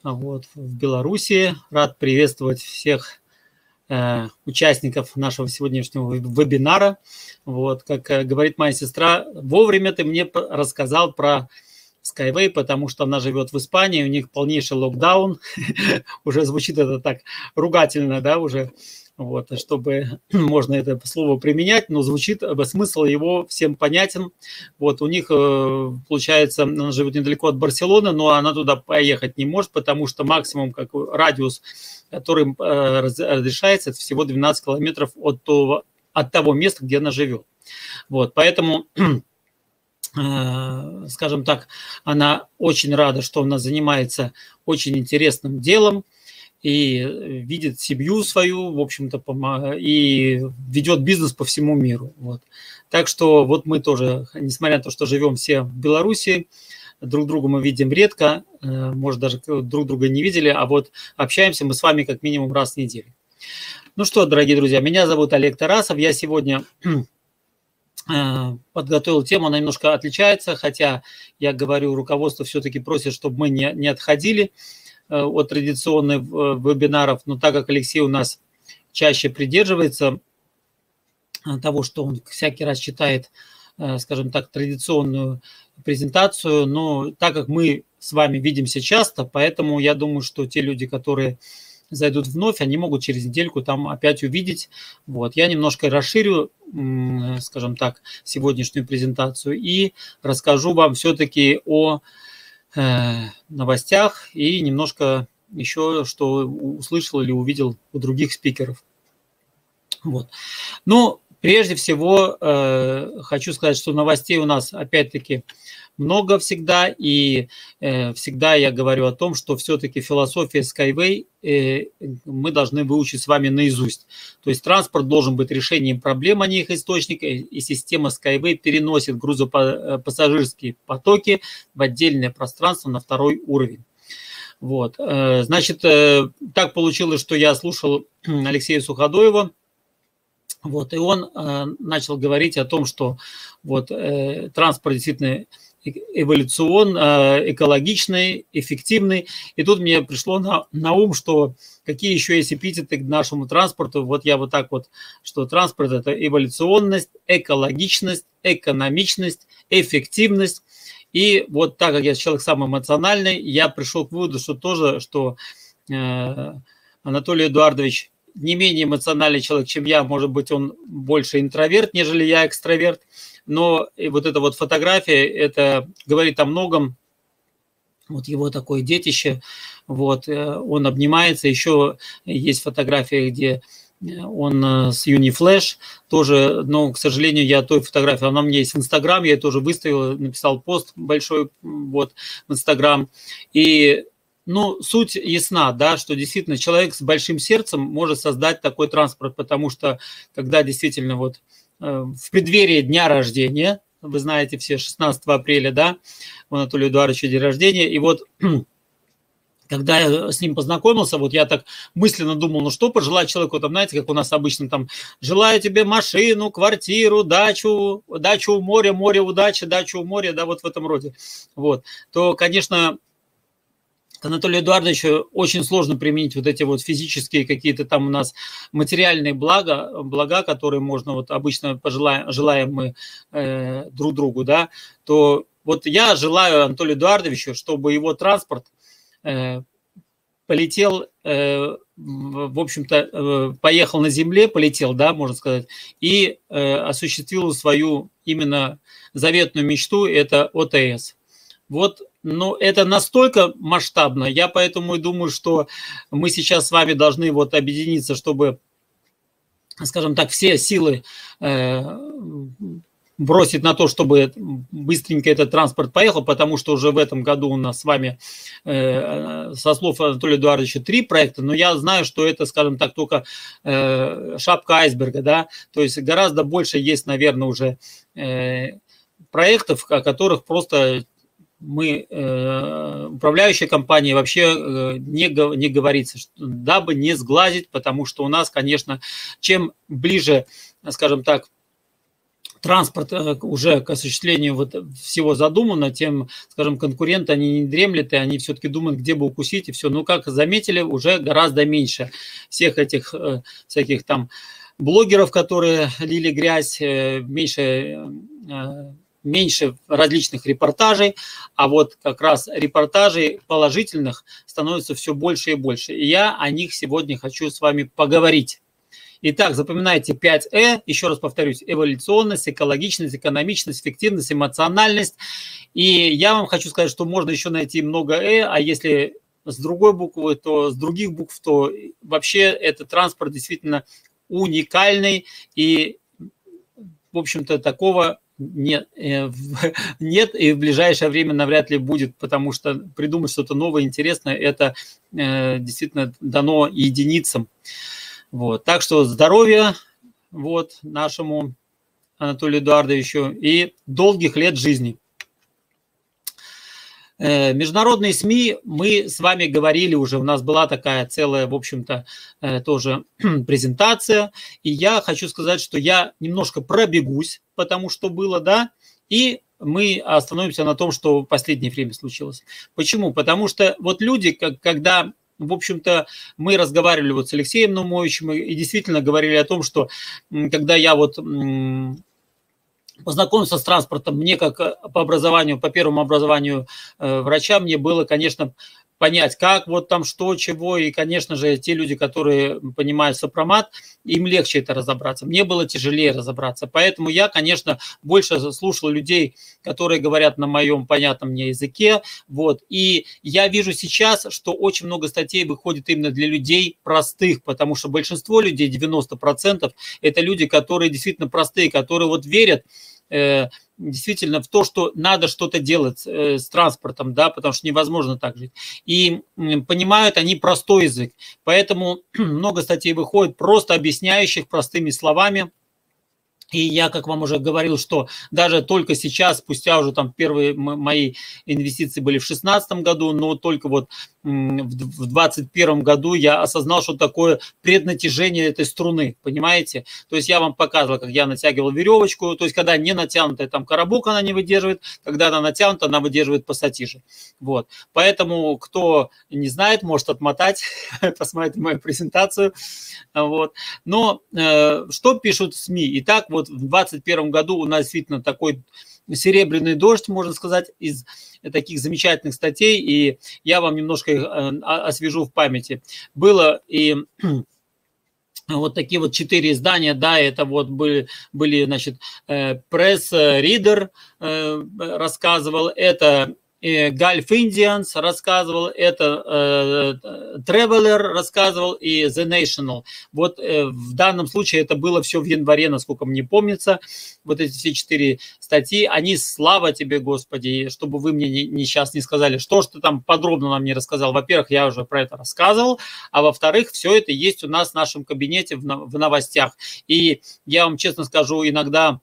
вот, в Беларуси. Рад приветствовать всех участников нашего сегодняшнего вебинара. Вот, как говорит моя сестра, вовремя ты мне рассказал про Skyway, потому что она живет в Испании, у них полнейший локдаун. Уже звучит это так ругательно, да, уже. Вот, чтобы можно это слово применять, но звучит, смысл его всем понятен. Вот, у них, получается, она живет недалеко от Барселоны, но она туда поехать не может, потому что максимум, как радиус, который разрешается, это всего 12 километров от того места, где она живет. Вот, поэтому, скажем так, она очень рада, что она занимается очень интересным делом, и видит семью свою, в общем-то, и ведет бизнес по всему миру. Вот. Так что вот мы тоже, несмотря на то, что живем все в Беларуси, друг друга мы видим редко, может, даже друг друга не видели, а вот общаемся мы с вами как минимум раз в неделю. Ну что, дорогие друзья, меня зовут Олег Тарасов, я сегодня подготовил тему, она немножко отличается, хотя я говорю, руководство все-таки просит, чтобы мы не отходили от традиционных вебинаров, но так как Алексей у нас чаще придерживается того, что он всякий раз читает, скажем так, традиционную презентацию, но так как мы с вами видимся часто, поэтому я думаю, что те люди, которые зайдут вновь, они могут через недельку там опять увидеть. Вот. Я немножко расширю, скажем так, сегодняшнюю презентацию и расскажу вам все-таки о новостях и немножко еще, что услышал или увидел у других спикеров. Вот. Ну, прежде всего, хочу сказать, что новостей у нас опять-таки много всегда, и всегда я говорю о том, что все-таки философия Skyway мы должны выучить с вами наизусть. То есть транспорт должен быть решением проблем, а не их источника, и система Skyway переносит грузопассажирские потоки в отдельное пространство на второй уровень. Вот. Значит, так получилось, что я слушал Алексея Суходоева, вот, и он начал говорить о том, что вот, транспорт действительно экологичный, эффективный. И тут мне пришло на ум, что какие еще есть эпитеты к нашему транспорту. Вот я вот так вот, что транспорт – это эволюционность, экологичность, экономичность, эффективность. И вот так как я человек самый эмоциональный, я пришел к выводу, что тоже, что Анатолий Эдуардович не менее эмоциональный человек, чем я, может быть, он больше интроверт, нежели я экстраверт. Но и вот эта вот фотография, это говорит о многом. Вот его такое детище, вот, он обнимается. Еще есть фотография, где он с Uniflash тоже, но, к сожалению, я той фотографии, она у меня есть в Инстаграм, я ее тоже выставил, написал пост большой вот в Инстаграм. И, ну, суть ясна, да, что действительно человек с большим сердцем может создать такой транспорт, потому что, когда действительно вот в преддверии дня рождения, вы знаете все, 16 апреля, да, у Анатолия Эдуардовича день рождения, и вот когда я с ним познакомился, вот я так мысленно думал, ну что пожелать человеку, там, знаете, как у нас обычно там, желаю тебе машину, квартиру, дачу у моря, море удачи, дачу у моря, да, вот в этом роде, вот, то, конечно, к Анатолию Эдуардовичу очень сложно применить вот эти вот физические какие-то там у нас материальные блага, которые можно вот обычно желаем мы друг другу, да, то вот я желаю Анатолию Эдуардовичу, чтобы его транспорт полетел, в общем-то, поехал на земле, полетел, да, можно сказать, и осуществил свою именно заветную мечту, это ОТС. Вот, ну, это настолько масштабно, я поэтому и думаю, что мы сейчас с вами должны вот объединиться, чтобы, скажем так, все силы бросить на то, чтобы быстренько этот транспорт поехал, потому что уже в этом году у нас с вами, со слов Анатолия Эдуардовича, 3 проекта, но я знаю, что это, скажем так, только шапка айсберга, да, то есть гораздо больше есть, наверное, уже проектов, о которых просто мы, управляющая компания, вообще не говорится, дабы не сглазить, потому что у нас, конечно, чем ближе, скажем так, транспорт уже к осуществлению вот всего задумано, тем, скажем, конкуренты, они не дремлют, и они все-таки думают, где бы укусить, и все. Но, как заметили, уже гораздо меньше всех этих всяких там блогеров, которые лили грязь, меньше различных репортажей, а вот как раз репортажей положительных становится все больше и больше. И я о них сегодня хочу с вами поговорить. Итак, запоминайте 5 еще раз повторюсь: эволюционность, экологичность, экономичность, эффективность, эмоциональность. И я вам хочу сказать, что можно еще найти много а если с другой буквы, то с других букв, то вообще этот транспорт действительно уникальный, и, в общем-то, такого нет и в ближайшее время навряд ли будет, потому что придумать что-то новое, интересное, это действительно дано единицам. Вот. Так что здоровья вот нашему Анатолию Эдуардовичу и долгих лет жизни. Международные СМИ, мы с вами говорили уже, у нас была такая целая, в общем-то, тоже презентация, и я хочу сказать, что я немножко пробегусь, потому что было, да, и мы остановимся на том, что в последнее время случилось. Почему? Потому что вот люди, когда... В общем-то, мы разговаривали вот с Алексеем Наумовичем и действительно говорили о том, что когда я вот познакомился с транспортом, мне как по образованию, по первому образованию врача, мне было, конечно, понять, как вот там что, чего, и, конечно же, те люди, которые понимают сопромат, им легче это разобраться. Мне было тяжелее разобраться, поэтому я, конечно, больше слушал людей, которые говорят на моем понятном мне языке, вот, и я вижу сейчас, что очень много статей выходит именно для людей простых, потому что большинство людей, 90%, это люди, которые действительно простые, которые вот верят, действительно в то, что надо что-то делать с транспортом, да, потому что невозможно так жить. И понимают они простой язык. Поэтому много статей выходит, просто объясняющих простыми словами. И я, как вам уже говорил, что даже только сейчас, спустя уже там первые мои инвестиции были в 2016 году, но только вот в 2021 году я осознал, что такое преднатяжение этой струны, понимаете? То есть я вам показывал, как я натягивал веревочку, то есть когда не натянутая там коробок, она не выдерживает, когда она натянута, она выдерживает пассатижи. Вот. Поэтому, кто не знает, может отмотать, посмотреть мою презентацию. Вот. Но что пишут СМИ? Итак, вот в 2021 году у нас действительно такой серебряный дождь, можно сказать, из таких замечательных статей, и я вам немножко их освежу в памяти. Было и вот такие вот 4 издания, да, это вот были значит, Press Reader рассказывал, это Gulf Indians рассказывал, это Traveler рассказывал и The National. Вот в данном случае это было все в январе, насколько мне помнится. Вот эти все 4 статьи, они, слава тебе, Господи, чтобы вы мне сейчас не сказали, что ты там подробно нам не рассказал. Во-первых, я уже про это рассказывал, а во-вторых, все это есть у нас в нашем кабинете в новостях. И я вам честно скажу, иногда...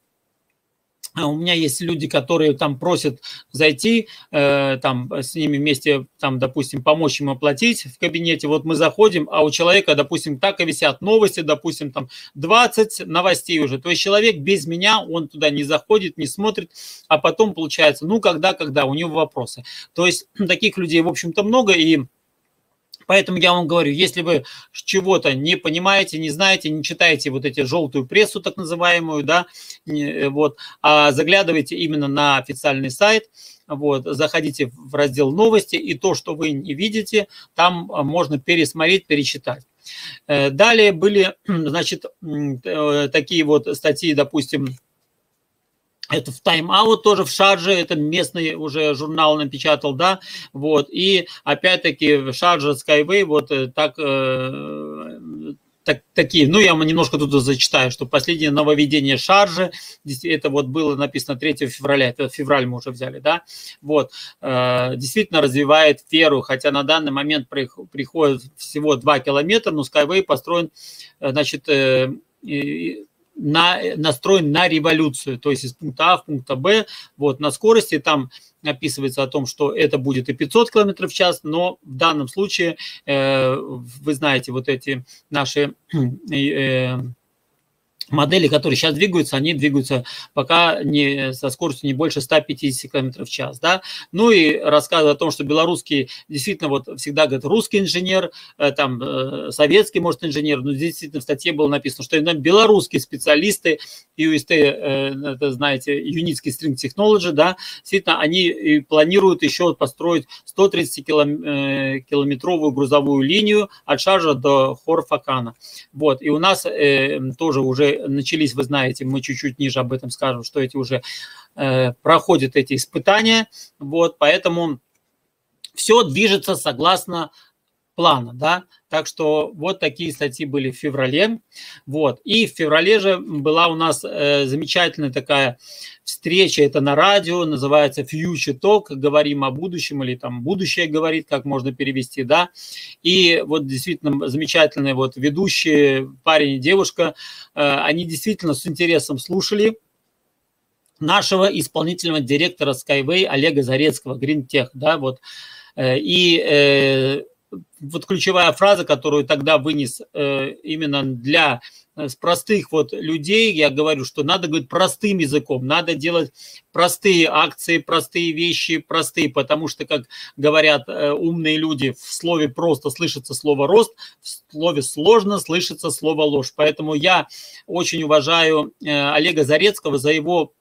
У меня есть люди, которые там просят зайти, там с ними вместе, там, допустим, помочь им оплатить в кабинете. Вот мы заходим, а у человека, допустим, так и висят новости, допустим, там 20 новостей уже. То есть человек без меня, он туда не заходит, не смотрит, а потом получается, ну, когда, у него вопросы. То есть таких людей, в общем-то, много, и... Поэтому я вам говорю, если вы чего-то не понимаете, не знаете, не читаете вот эти желтую прессу, так называемую, да, вот, а заглядывайте именно на официальный сайт, вот, заходите в раздел новости, и то, что вы не видите, там можно пересмотреть, перечитать. Далее были, значит, такие вот статьи, допустим, это в Time Out тоже в Шарже, это местный уже журнал напечатал, да, вот, и опять-таки в Шарже Skyway вот такие, ну, я вам немножко тут зачитаю, что последнее нововведение Шаржи, это вот было написано 3 февраля, это февраль мы уже взяли, да, вот, действительно развивает веру, хотя на данный момент приходит всего 2 километра, но Skyway построен, значит, настроен на революцию, то есть из пункта А в пункт Б, вот, на скорости там описывается о том, что это будет и 500 км в час, но в данном случае, вы знаете, вот эти наши модели, которые сейчас двигаются, они двигаются пока не, со скоростью не больше 150 км в час. Да? Ну и рассказывают о том, что белорусский действительно вот всегда говорят русский инженер, там советский, может, инженер, но действительно в статье было написано, что именно белорусские специалисты, UST, это, знаете, Unitsky String Technology, да, действительно они планируют еще построить 130-километровую грузовую линию от Шаржа до Хорфакана. Вот, и у нас тоже уже начались, вы знаете, мы чуть-чуть ниже об этом скажем, что эти уже проходят эти испытания, вот, поэтому все движется согласно плана, да, так что вот такие статьи были в феврале, вот, и в феврале же была у нас замечательная такая встреча, это на радио, называется Future Talk, говорим о будущем, или там будущее говорит, как можно перевести, да, и вот действительно замечательные вот ведущие, парень и девушка, они действительно с интересом слушали нашего исполнительного директора Skyway Олега Зарецкого, Green Tech, да, вот, и вот ключевая фраза, которую тогда вынес именно для простых вот людей, я говорю, что надо говорить простым языком, надо делать простые акции, простые вещи, простые, потому что, как говорят умные люди, в слове «просто» слышится слово «рост», в слове «сложно» слышится слово «ложь». Поэтому я очень уважаю Олега Зарецкого за его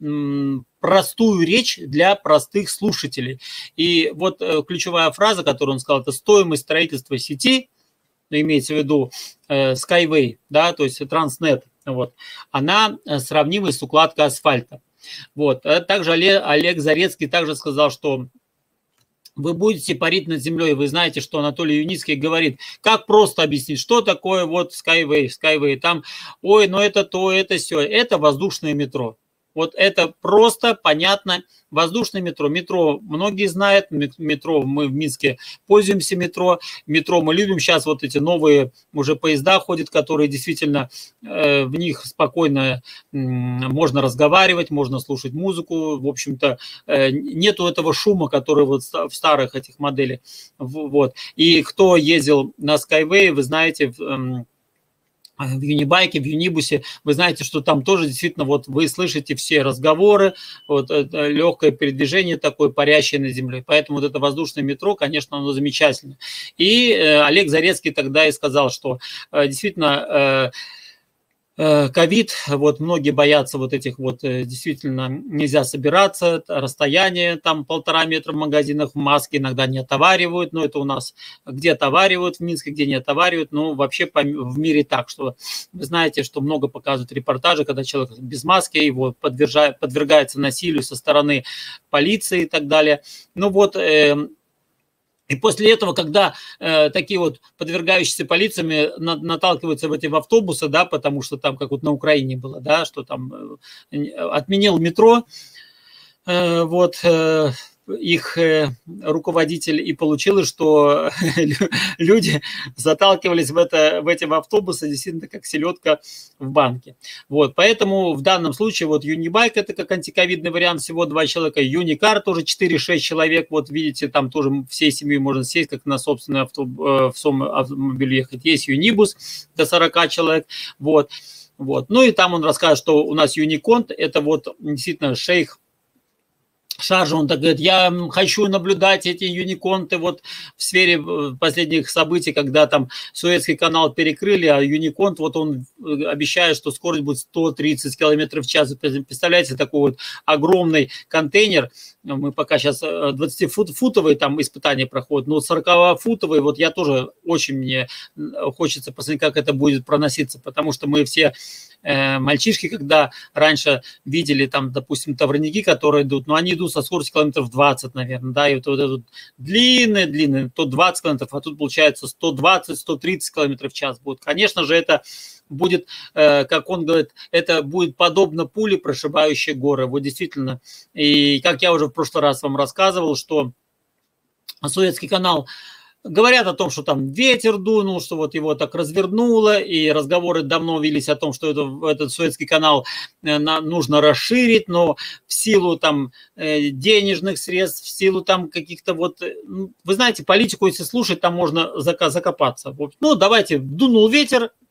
простую речь для простых слушателей. И вот ключевая фраза, которую он сказал, это стоимость строительства сети, имеется в виду Skyway, да, то есть Transnet, вот, она сравнима с укладкой асфальта. Вот. Также Олег Зарецкий также сказал, что вы будете парить над землей, вы знаете, что Анатолий Юницкий говорит, как просто объяснить, что такое вот Skyway, там, ой, ну это то, это все, это воздушное метро. Вот это просто, понятно, воздушное метро. Метро многие знают, метро мы в Минске пользуемся метро мы любим. Сейчас вот эти новые уже поезда ходят, которые действительно в них спокойно можно разговаривать, можно слушать музыку. В общем-то, нету этого шума, который вот в старых этих моделях. Вот. И кто ездил на Skyway, вы знаете, в Юнибайке, в Юнибусе, вы знаете, что там тоже действительно вот вы слышите все разговоры, вот это легкое передвижение такое, парящее на земле. Поэтому вот это воздушное метро, конечно, оно замечательно. И Олег Зарецкий тогда и сказал, что действительно ковид, вот многие боятся вот этих вот, действительно нельзя собираться, расстояние там 1,5 метра в магазинах, в маске иногда не отоваривают, но это у нас где отоваривают в Минске, где не отоваривают, но вообще в мире так, что вы знаете, что много показывают репортажи, когда человек без маски, его подвергается насилию со стороны полиции и так далее. Ну вот, и после этого, когда такие вот подвергающиеся полициями наталкиваются в эти автобусы, да, потому что там, как вот на Украине было, да, что там отменил метро, вот, их руководитель, и получилось, что люди заталкивались в эти автобусы действительно как селедка в банке. Вот, поэтому в данном случае вот Юнибайк это как антиковидный вариант, всего 2 человека, Юникар тоже 4-6 человек, вот видите, там тоже всей семьей можно сесть, как на собственный автомобиль ехать. Есть Юнибус до 40 человек, вот. Ну и там он расскажет, что у нас Юниконт, это вот действительно шейх Шаржа, он так говорит, я хочу наблюдать эти юниконты вот в сфере последних событий, когда там Суэцкий канал перекрыли, а юниконт, вот он обещает, что скорость будет 130 км в час. Представляете, такой вот огромный контейнер, мы пока сейчас 20-футовые там испытания проходят, но 40-футовые, вот я тоже очень мне хочется посмотреть, как это будет проноситься, потому что мы все мальчишки, когда раньше видели там, допустим, товарники, которые идут, но они идут со скоростью километров 20, наверное, да, и вот это длинные, то 20 километров, а тут получается 120-130 километров в час будет. Конечно же, это будет, как он говорит, это будет подобно пуле, прошибающей горы. Вот действительно, и как я уже в прошлый раз вам рассказывал, что Суэцкий канал, говорят о том, что там ветер дунул, что вот его так развернуло, и разговоры давно велись о том, что этот Суэцкий канал нужно расширить, но в силу там денежных средств, в силу там каких-то вот, вы знаете, политику, если слушать, там можно закопаться. Ну, давайте, дунул ветер,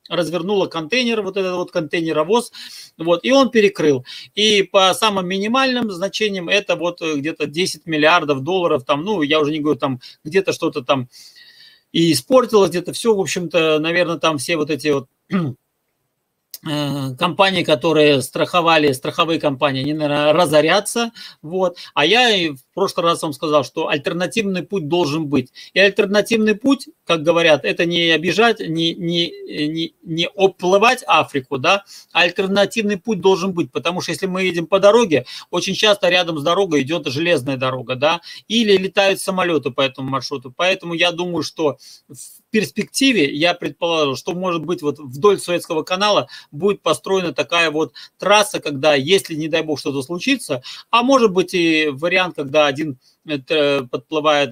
развернула контейнер, вот этот вот контейнеровоз, вот, и он перекрыл. И по самым минимальным значениям это вот где-то 10 миллиардов долларов, там, ну, я уже не говорю, там, где-то что-то там и испортилось, где-то все, в общем-то, наверное, там все вот эти вот компании, которые страховали, страховые компании, они, наверное, разорятся. Вот. А я и в прошлый раз вам сказал, что альтернативный путь должен быть. И альтернативный путь, как говорят, это не обижать, не оплывать Африку, да, а альтернативный путь должен быть. Потому что если мы едем по дороге, очень часто рядом с дорогой идет железная дорога, да, или летают самолеты по этому маршруту. Поэтому я думаю, что в перспективе, я предположил, что, может быть, вот вдоль Суэцкого канала будет построена такая вот трасса, когда, если, не дай бог, что-то случится, а может быть и вариант, когда один подплывает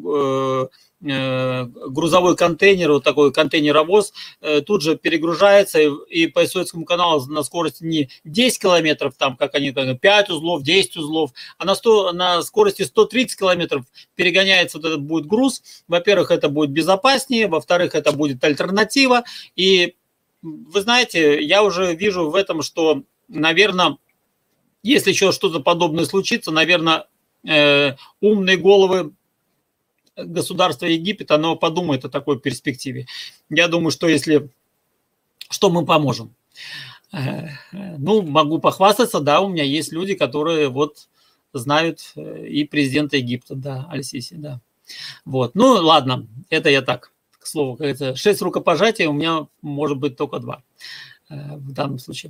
грузовой контейнер, вот такой контейнеровоз, тут же перегружается, и по Суэцкому каналу на скорости не 10 километров, там, как они, 5 узлов, 10 узлов, а на скорости 130 километров перегоняется вот этот будет груз. Во-первых, это будет безопаснее, во-вторых, это будет альтернатива, и вы знаете, я уже вижу в этом, что, наверное, если еще что-то подобное случится, наверное, умные головы государства Египет, оно подумает о такой перспективе. Я думаю, что если что, мы поможем. Ну, могу похвастаться, да, у меня есть люди, которые вот знают и президента Египта, да, Аль-Сиси, да. Вот, ну, ладно, это я так. К слову, 6 рукопожатий, у меня может быть только 2 в данном случае.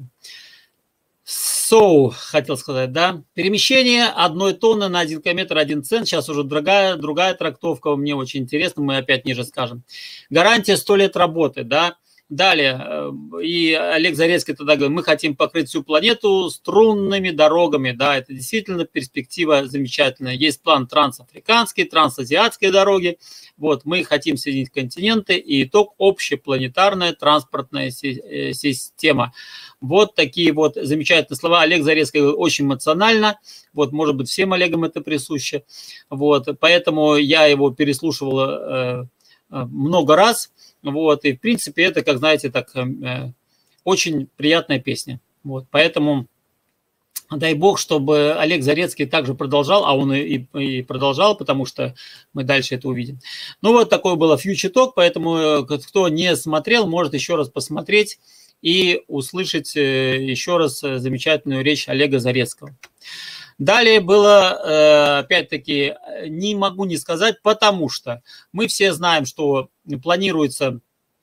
Хотел сказать, да. Перемещение 1 тонны на 1 километр 1 цент. Сейчас уже другая трактовка, мне очень интересно, мы опять ниже скажем. Гарантия 100 лет работы, да. Далее, и Олег Зарецкий тогда говорит, мы хотим покрыть всю планету струнными дорогами, да, это действительно перспектива замечательная. Есть план трансафриканский, трансазиатские дороги, вот, мы хотим соединить континенты, и итог – общепланетарная транспортная система. Вот такие вот замечательные слова. Олег Зарецкий очень эмоционально, вот, может быть, всем Олегам это присуще, вот, поэтому я его переслушивал много раз. Вот, и в принципе это, как знаете, так очень приятная песня. Вот, поэтому дай бог, чтобы Олег Зарецкий также продолжал, а он и продолжал, потому что мы дальше это увидим. Ну вот такой был Future Talk, поэтому кто не смотрел, может еще раз посмотреть и услышать еще раз замечательную речь Олега Зарецкого. Далее было, опять-таки, не могу не сказать, потому что мы все знаем, что планируется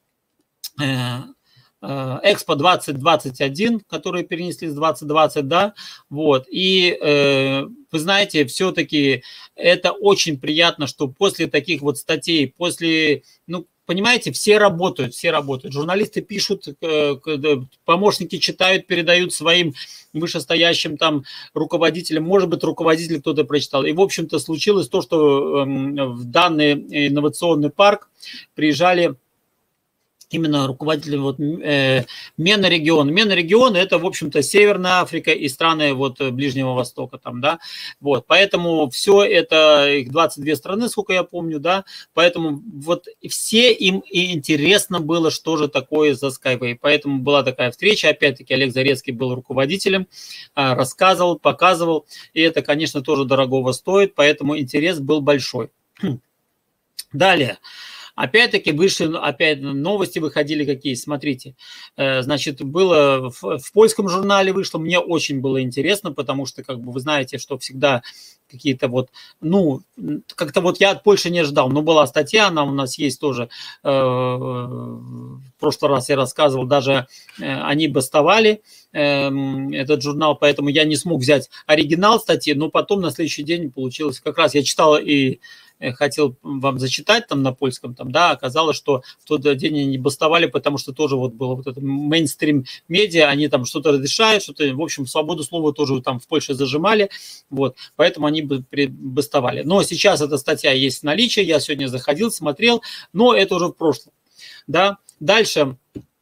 Экспо 2021, который перенесли с 2020, да, вот, и вы знаете, все-таки это очень приятно, что после таких вот статей, после, ну, понимаете, все работают, журналисты пишут, помощники читают, передают своим вышестоящим там руководителям, может быть, руководитель кто-то прочитал. И, в общем-то, случилось то, что в данный инновационный парк приезжали именно руководители вот, Менрегион. Менрегион – это, в общем-то, Северная Африка и страны вот Ближнего Востока там, да. Вот, поэтому все это, их 22 страны, сколько я помню, да, поэтому вот все им и интересно было, что же такое за Skyway. Поэтому была такая встреча, опять-таки, Олег Зарецкий был руководителем, рассказывал, показывал, и это, конечно, тоже дорогого стоит, поэтому интерес был большой. Далее. Опять-таки вышли, опять новости выходили какие, смотрите, значит, было в польском журнале вышло, мне очень было интересно, потому что, как бы, вы знаете, что всегда какие-то вот, ну, как-то вот я от Польши не ожидал, но была статья, она у нас есть тоже, в прошлый раз я рассказывал, даже они бастовали, этот журнал, поэтому я не смог взять оригинал статьи, но потом на следующий день получилось, как раз я читал и хотел вам зачитать там на польском, там, да, оказалось, что в тот день они бастовали, потому что тоже вот было вот это мейнстрим медиа, они там что-то разрешают, что-то, в общем, свободу слова тоже там в Польше зажимали, вот, поэтому они бастовали. Но сейчас эта статья есть в наличии, я сегодня заходил, смотрел, но это уже в прошлом, да. Дальше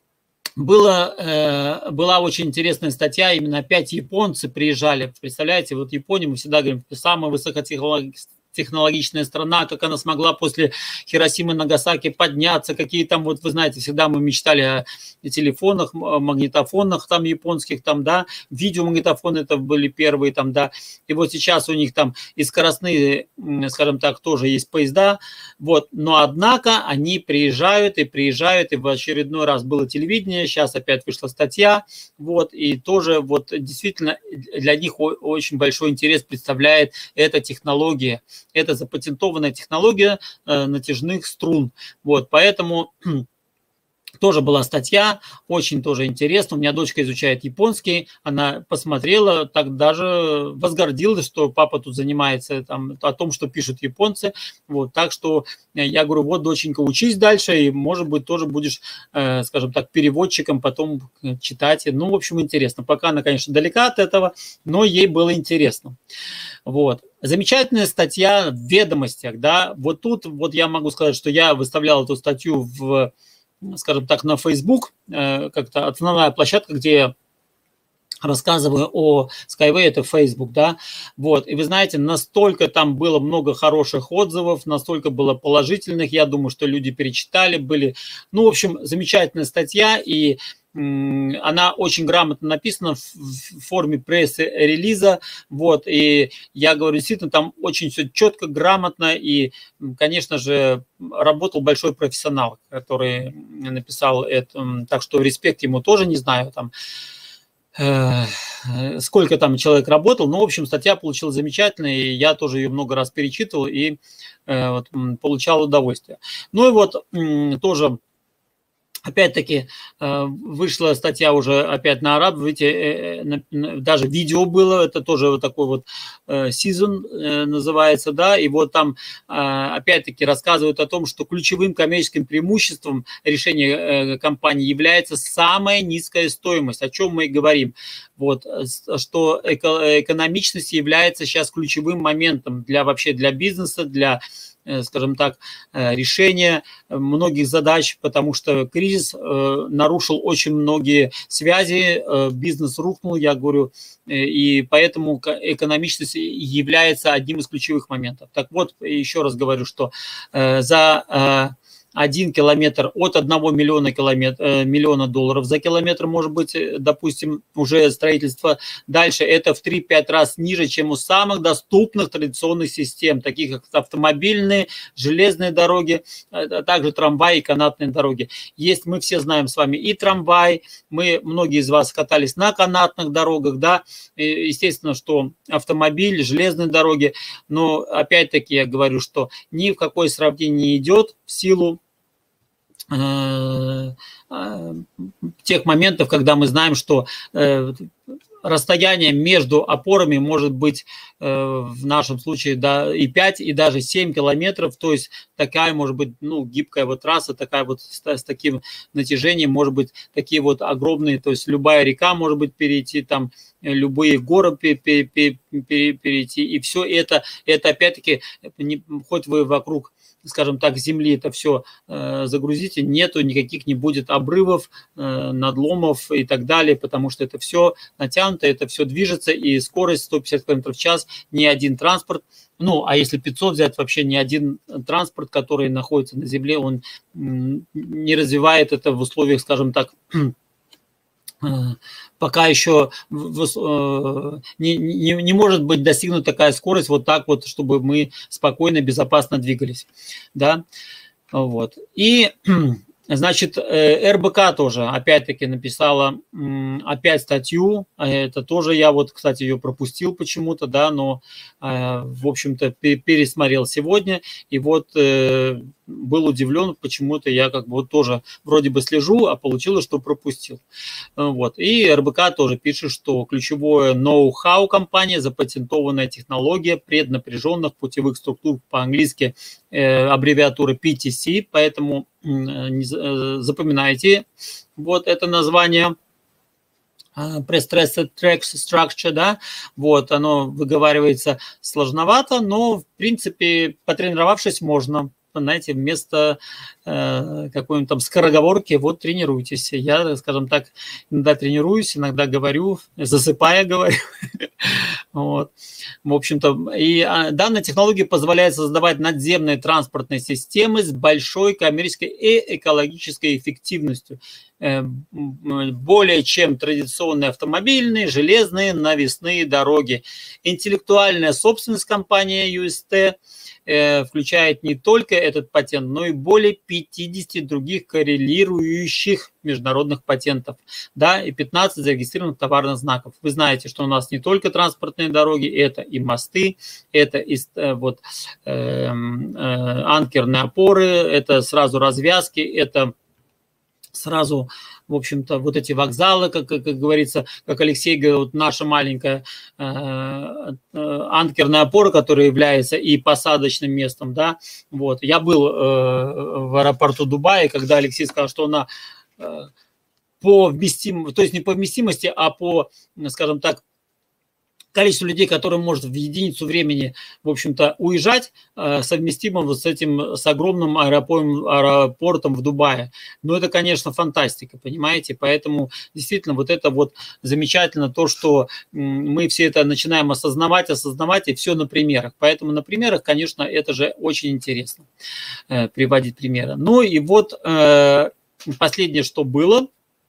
была очень интересная статья, именно опять японцы приезжали, представляете, вот Япония, мы всегда говорим, самая технологичная страна, как она смогла после Хиросимы и Нагасаки подняться, какие там, вот вы знаете, всегда мы мечтали о телефонах, магнитофонах там японских, там, да, видеомагнитофоны это были первые там, да, и вот сейчас у них там и скоростные, скажем так, тоже есть поезда, вот, но однако они приезжают, и в очередной раз было телевидение, сейчас опять вышла статья, вот, и тоже вот действительно для них очень большой интерес представляет эта технология. Это запатентованная технология натяжных струн. Вот, поэтому тоже была статья, очень тоже интересно. У меня дочка изучает японский, она посмотрела, так даже возгордилась, что папа тут занимается там, о том, что пишут японцы. Вот, так что я говорю, вот, доченька, учись дальше, и, может быть, тоже будешь, скажем так, переводчиком, потом читать. Ну, в общем, интересно. Пока она, конечно, далека от этого, но ей было интересно. Вот. Замечательная статья в «Ведомостях», да. Вот тут вот я могу сказать, что я выставлял эту статью в, скажем так, на Facebook, как-то основная площадка, где я рассказываю о Skyway, это Facebook, да, вот, и вы знаете, настолько там было много хороших отзывов, настолько было положительных, я думаю, что люди перечитали, были, ну, в общем, замечательная статья, и она очень грамотно написана в форме пресс-релиза, вот, и я говорю, действительно, там очень все четко, грамотно, и, конечно же, работал большой профессионал, который написал это, так что респект ему тоже, не знаю, там, сколько там человек работал, но, в общем, статья получилась замечательная, и я тоже ее много раз перечитывал и вот, получал удовольствие. Ну и вот тоже... Опять-таки вышла статья уже опять на араб, видите, даже видео было, это тоже вот такой вот сезон называется, да, и вот там опять-таки рассказывают о том, что ключевым коммерческим преимуществом решения компании является самая низкая стоимость, о чем мы и говорим, вот, что экономичность является сейчас ключевым моментом для вообще для бизнеса, для, скажем так, решения многих задач, потому что кризис нарушил очень многие связи, бизнес рухнул, я говорю, и поэтому экономичность является одним из ключевых моментов. Так вот, еще раз говорю, что за 1 километр от 1 миллиона долларов за километр может быть, допустим, уже строительство. Дальше это в 3-5 раз ниже, чем у самых доступных традиционных систем, таких как автомобильные, железные дороги, а также трамваи и канатные дороги. Есть, мы все знаем с вами и трамвай, многие из вас катались на канатных дорогах, да, и естественно, что автомобиль, железные дороги, но опять-таки я говорю, что ни в какое сравнение не идет в силу тех моментов, когда мы знаем, что расстояние между опорами может быть в нашем случае да, и 5, и даже 7 километров, то есть такая может быть ну, гибкая вот трасса, такая вот с таким натяжением, может быть такие вот огромные, то есть любая река может быть перейти, там любые горы перейти, и все это опять-таки, хоть вы вокруг, скажем так, земли это все загрузите, нету никаких, не будет обрывов, надломов и так далее, потому что это все натянуто, это все движется, и скорость 150 км в час, ни один транспорт, ну, а если 500 взять, вообще ни один транспорт, который находится на земле, он не развивает это в условиях, скажем так, пока еще не может быть достигнута такая скорость вот так вот, чтобы мы спокойно, безопасно двигались, да, вот. И, значит, РБК тоже опять-таки написала опять статью, это тоже я вот, кстати, ее пропустил почему-то, да, но, в общем-то, пересмотрел сегодня, и вот был удивлен, почему-то я как бы вот тоже вроде бы слежу, а получилось, что пропустил. Вот. И РБК тоже пишет, что ключевое ноу-хау компании, запатентованная технология преднапряженных путевых структур, по-английски аббревиатура PTC, поэтому запоминайте вот это название. Pre-stressed track structure, да, вот, оно выговаривается сложновато, но, в принципе, потренировавшись, можно. Знаете, вместо какой-нибудь там скороговорки, вот тренируйтесь. Я, скажем так, иногда тренируюсь, иногда говорю, засыпая говорю. Вот. В общем-то, и данная технология позволяет создавать надземные транспортные системы с большой коммерческой и экологической эффективностью, более чем традиционные автомобильные, железные, навесные дороги. Интеллектуальная собственность компании UST включает не только этот патент, но и более 50 других коррелирующих международных патентов, да, и 15 зарегистрированных товарных знаков. Вы знаете, что у нас не только транспортные дороги, это и мосты, это и вот, анкерные опоры, это сразу развязки, это сразу, в общем-то, вот эти вокзалы, как говорится, как Алексей говорил, вот наша маленькая анкерная опора, которая является и посадочным местом, да, вот. Я был в аэропорту Дубая, когда Алексей сказал, что она по вместимости, то есть не по вместимости, а по, скажем так, количество людей, которые может в единицу времени, в общем-то, уезжать, совместимо вот с этим, с огромным аэропортом в Дубае. Но это, конечно, фантастика, понимаете? Поэтому действительно вот это вот замечательно, то, что мы все это начинаем осознавать, и все на примерах. Поэтому на примерах, конечно, это же очень интересно приводить примеры. Ну и вот последнее, что было,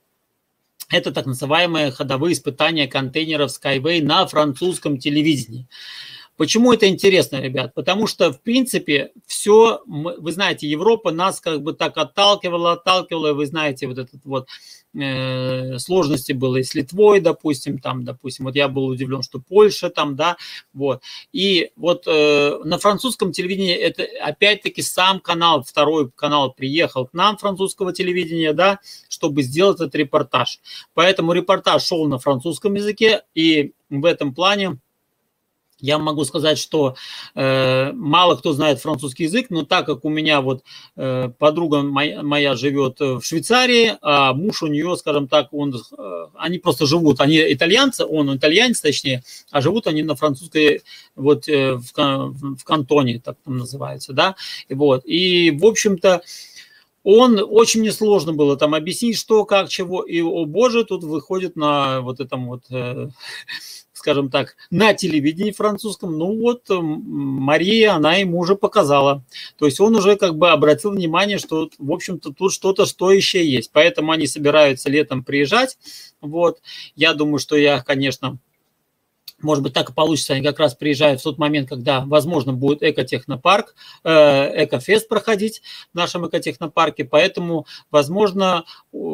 это так называемые ходовые испытания контейнеров Skyway на французском телевидении. Почему это интересно, ребят? Потому что, в принципе, все, вы знаете, Европа нас как бы так отталкивала, вы знаете, вот этот вот сложности было и с Литвой, допустим, там, допустим, вот я был удивлен, что Польша там, да, вот. И вот на французском телевидении это опять-таки сам канал, второй канал приехал к нам, французского телевидения, да, чтобы сделать этот репортаж. Поэтому репортаж шел на французском языке, и в этом плане я могу сказать, что мало кто знает французский язык, но так как у меня вот подруга моя живет в Швейцарии, а муж у нее, скажем так, они просто живут, они итальянцы, он итальянец точнее, а живут они на французской, вот в кантоне, так там называется, да, и вот, и в общем-то, очень несложно было там объяснить, что, как, чего, и, о боже, тут выходит на вот этом вот... скажем так, на телевидении французском, ну вот Мария, она ему уже показала. То есть он уже как бы обратил внимание, что, в общем-то, тут что-то стоящее есть. Поэтому они собираются летом приезжать. Вот. Я думаю, что конечно, может быть, так и получится, они как раз приезжают в тот момент, когда, возможно, будет экотехнопарк, экофест проходить в нашем экотехнопарке. Поэтому, возможно,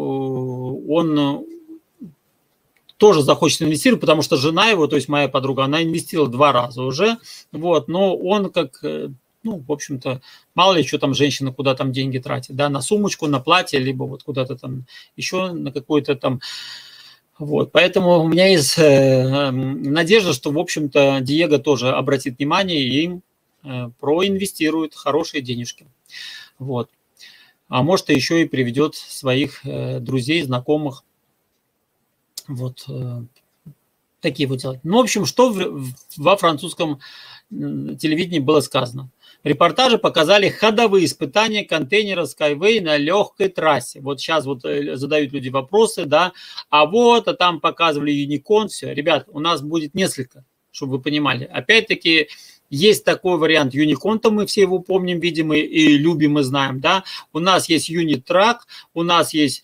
он тоже захочет инвестировать, потому что жена его, то есть моя подруга, она инвестировала 2 раза уже, вот, но он как, ну, в общем-то, мало ли, что там женщина куда там деньги тратит, да, на сумочку, на платье, либо вот куда-то там еще на какой-то там, вот, поэтому у меня есть надежда, что, в общем-то, Диего тоже обратит внимание и проинвестирует хорошие денежки, вот, а может, еще и приведет своих друзей, знакомых. Вот такие вот дела. Ну, в общем, что во французском телевидении было сказано? Репортажи показали ходовые испытания контейнера Skyway на легкой трассе. Вот сейчас вот задают люди вопросы, да, а там показывали Юникон, все. Ребят, у нас будет несколько, чтобы вы понимали. Опять-таки, есть такой вариант Юникон-то, мы все его помним, видим и любим, и знаем, да. У нас есть Юнитрак, у нас есть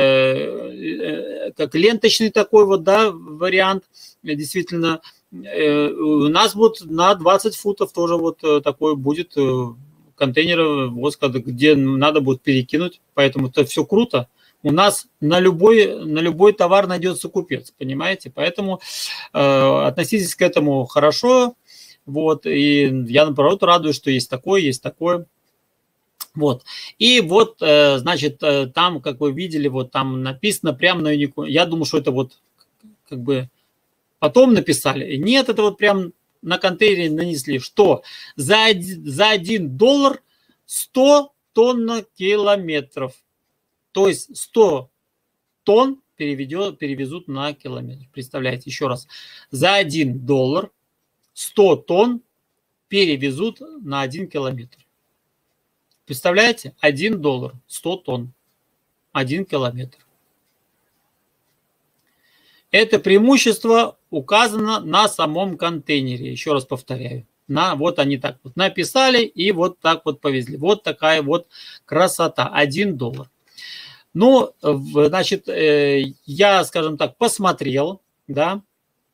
как ленточный такой вот, да, вариант, действительно. У нас вот на 20 футов тоже вот такой будет контейнер, где надо будет перекинуть, поэтому это все круто. У нас на любой товар найдется купец, понимаете, поэтому относитесь к этому хорошо. Вот, и я, наоборот, радуюсь, что есть такое. Вот, и вот, значит, там, как вы видели, вот там написано прямо на Юникон. Я думаю, что это вот как бы потом написали. Нет, это вот прям на контейнере нанесли, что за $1 100 тонн-километров. То есть 100 тонн перевезут на километр. Представляете, еще раз, за $1 100 тонн перевезут на 1 километр. Представляете? $1 100 тонн. 1 километр. Это преимущество указано на самом контейнере. Еще раз повторяю. Вот они так вот написали и вот так вот повезли. Вот такая вот красота. $1. Ну, значит, я, скажем так, посмотрел, да.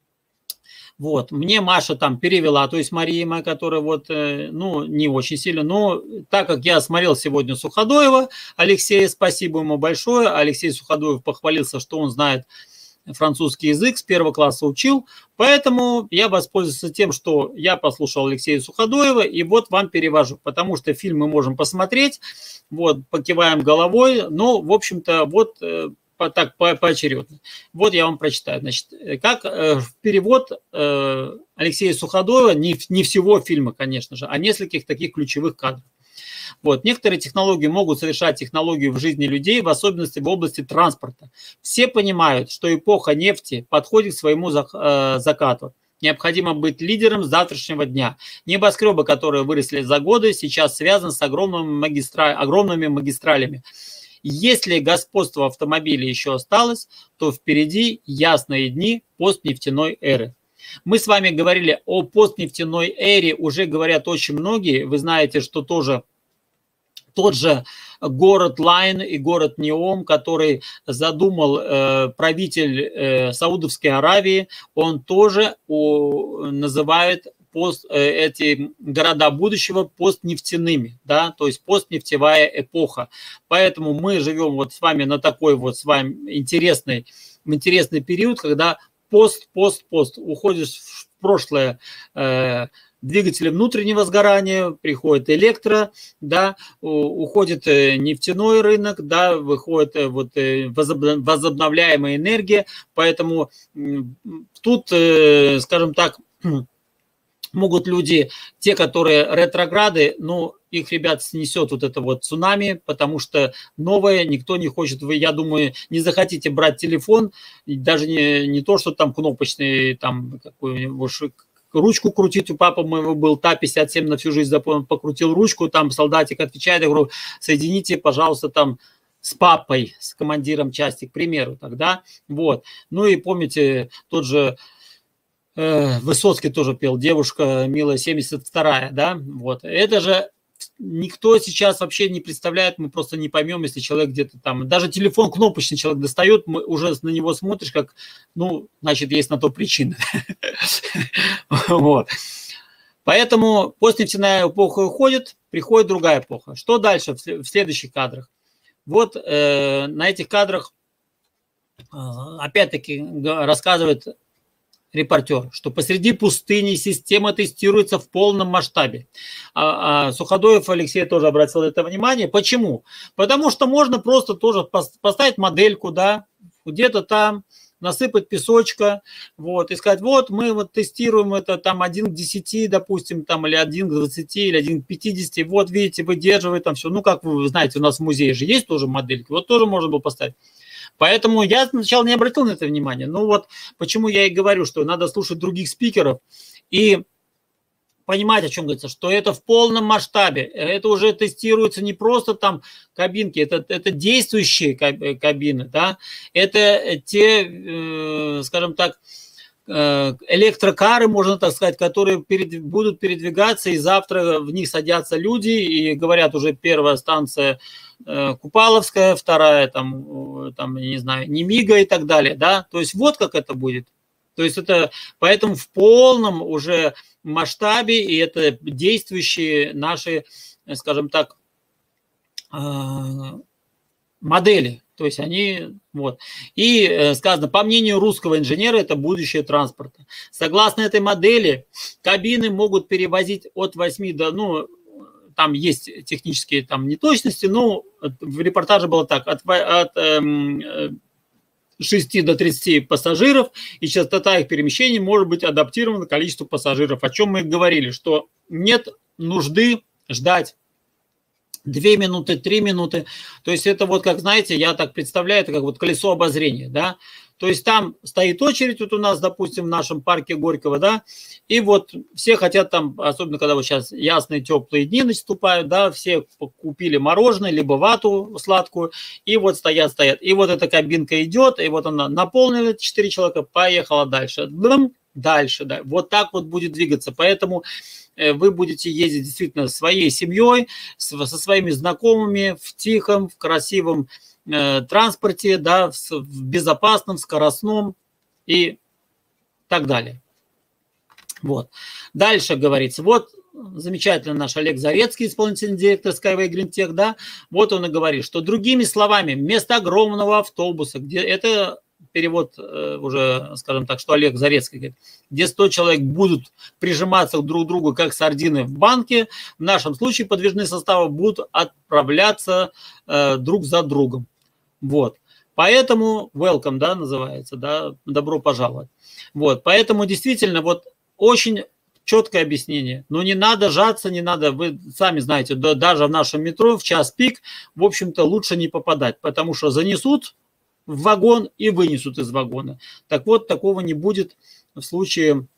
Вот, мне Маша там перевела, то есть Мария моя, которая вот, ну, не очень сильно, но так как я смотрел сегодня Суходоева, Алексея, спасибо ему большое, Алексей Суходоев похвалился, что он знает французский язык, с 1 класса учил, поэтому я воспользовался тем, что я послушал Алексея Суходоева, и вот вам перевожу, потому что фильм мы можем посмотреть, вот, покиваем головой, но, в общем-то, вот так поочередно. Вот я вам прочитаю. Значит, как перевод Алексея Суходоева, не всего фильма, конечно же, а нескольких таких ключевых кадров. Вот. Некоторые технологии могут совершать технологию в жизни людей, в особенности в области транспорта. Все понимают, что эпоха нефти подходит к своему закату. Необходимо быть лидером завтрашнего дня. Небоскребы, которые выросли за годы, сейчас связаны с огромными магистралями. Если господство автомобилей еще осталось, то впереди ясные дни постнефтяной эры. Мы с вами говорили о постнефтяной эре, уже говорят очень многие. Вы знаете, что тоже тот же город Лайн и город Неом, который задумал правитель Саудовской Аравии, он тоже называет эти города будущего постнефтяными, да, то есть постнефтевая эпоха. Поэтому мы живем вот с вами на такой вот с вами интересный период, когда пост, уходишь в прошлое, двигатели внутреннего сгорания, приходит электро, да, уходит нефтяной рынок, да, выходит вот возобновляемая энергия, поэтому тут, скажем так, могут люди, те, которые ретрограды, ну, их, ребят, снесет вот это вот цунами, потому что новое никто не хочет. Вы, я думаю, не захотите брать телефон, даже не то, что там кнопочный, там, какую-нибудь ручку крутить. У папы моего был ТА-57, на всю жизнь запомнил, покрутил ручку, там солдатик отвечает, я говорю, соедините, пожалуйста, там, с папой, с командиром части, к примеру, тогда, вот. Ну и помните, тот же Высоцкий тоже пел «Девушка милая 72-я», да, вот. Это же никто сейчас вообще не представляет, мы просто не поймем, если человек где-то там, даже телефон кнопочный человек достает, мы уже на него смотришь, как, ну, значит, есть на то причина. Вот. Поэтому постнефтяная эпоха уходит, приходит другая эпоха. Что дальше в следующих кадрах? Вот на этих кадрах опять-таки рассказывает репортер, что посреди пустыни система тестируется в полном масштабе. Суходоев Алексей тоже обратил это внимание. Почему? Потому что можно просто тоже поставить модельку, да, где-то там, насыпать песочка, вот, и сказать, вот мы вот тестируем это там 1 к 10, допустим, там, или 1 к 20, или 1 к 50, вот видите, выдерживает там все. Ну, как вы знаете, у нас в музее же есть тоже модельки, вот тоже можно было поставить. Поэтому я сначала не обратил на это внимание. Ну вот почему я и говорю, что надо слушать других спикеров и понимать, о чем говорится, что это в полном масштабе. Это уже тестируется не просто там кабинки, это действующие кабины, да? Это те, скажем так, электрокары, можно так сказать, которые будут передвигаться, и завтра в них садятся люди, и говорят, уже первая станция Купаловская, вторая там, я не знаю, Немига и так далее, да, то есть вот как это будет. То есть это, поэтому в полном уже масштабе, и это действующие наши, скажем так, модели. То есть они, вот. И сказано, по мнению русского инженера, это будущее транспорта. Согласно этой модели, кабины могут перевозить от 8 до, ну, там есть технические там неточности, но в репортаже было так, от 6 до 30 пассажиров, и частота их перемещений может быть адаптирована к количеству пассажиров. О чем мы говорили, что нет нужды ждать 2 минуты, 3 минуты. То есть это вот, как знаете, я так представляю, это как вот колесо обозрения, да. То есть там стоит очередь, вот у нас, допустим, в нашем парке Горького, да, и вот все хотят там, особенно когда вот сейчас ясные теплые дни наступают, да, все купили мороженое, либо вату сладкую, и вот стоят. И вот эта кабинка идет, и вот она наполнила 4 человека, поехала дальше. Дальше, да. Вот так вот будет двигаться. Поэтому вы будете ездить действительно своей семьей, со своими знакомыми, в тихом, в красивом транспорте, да, в безопасном, скоростном и так далее. Вот. Дальше говорится, вот замечательно наш Олег Зарецкий, исполнительный директор Skyway Green Tech, да, вот он и говорит, что другими словами, вместо огромного автобуса, где это перевод уже, скажем так, что Олег Зарецкий говорит, где 100 человек будут прижиматься друг к другу, как сардины в банке, в нашем случае подвижные составы будут отправляться друг за другом. Вот. Поэтому welcome, да, называется, да, добро пожаловать. Вот. Поэтому действительно вот очень четкое объяснение. Но не надо жаться, не надо, вы сами знаете, даже в нашем метро в час пик, в общем-то, лучше не попадать, потому что занесут в вагон и вынесут из вагона. Так вот, такого не будет в случае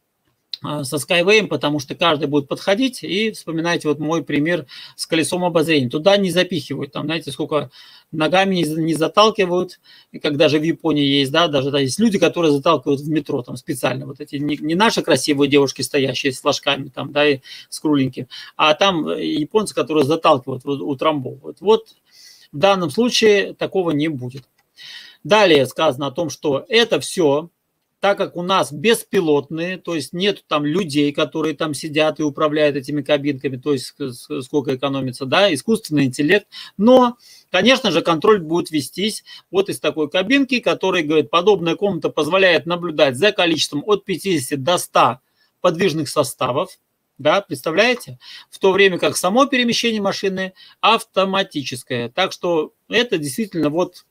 со Skyway, потому что каждый будет подходить, и вспоминайте вот мой пример с колесом обозрения. Туда не запихивают, там, знаете, сколько ногами не заталкивают, и как даже в Японии есть, да, даже да, есть люди, которые заталкивают в метро там специально, вот эти не наши красивые девушки, стоящие с флажками там, да, и с кругленьким, а там японцы, которые заталкивают, утрамбовывают. Вот в данном случае такого не будет. Далее сказано о том, что это все, так как у нас беспилотные, то есть нет там людей, которые там сидят и управляют этими кабинками, то есть сколько экономится, да, искусственный интеллект, но, конечно же, контроль будет вестись вот из такой кабинки, который, говорит, подобная комната позволяет наблюдать за количеством от 50 до 100 подвижных составов, да, представляете? В то время как само перемещение машины автоматическое. Так что это действительно вот,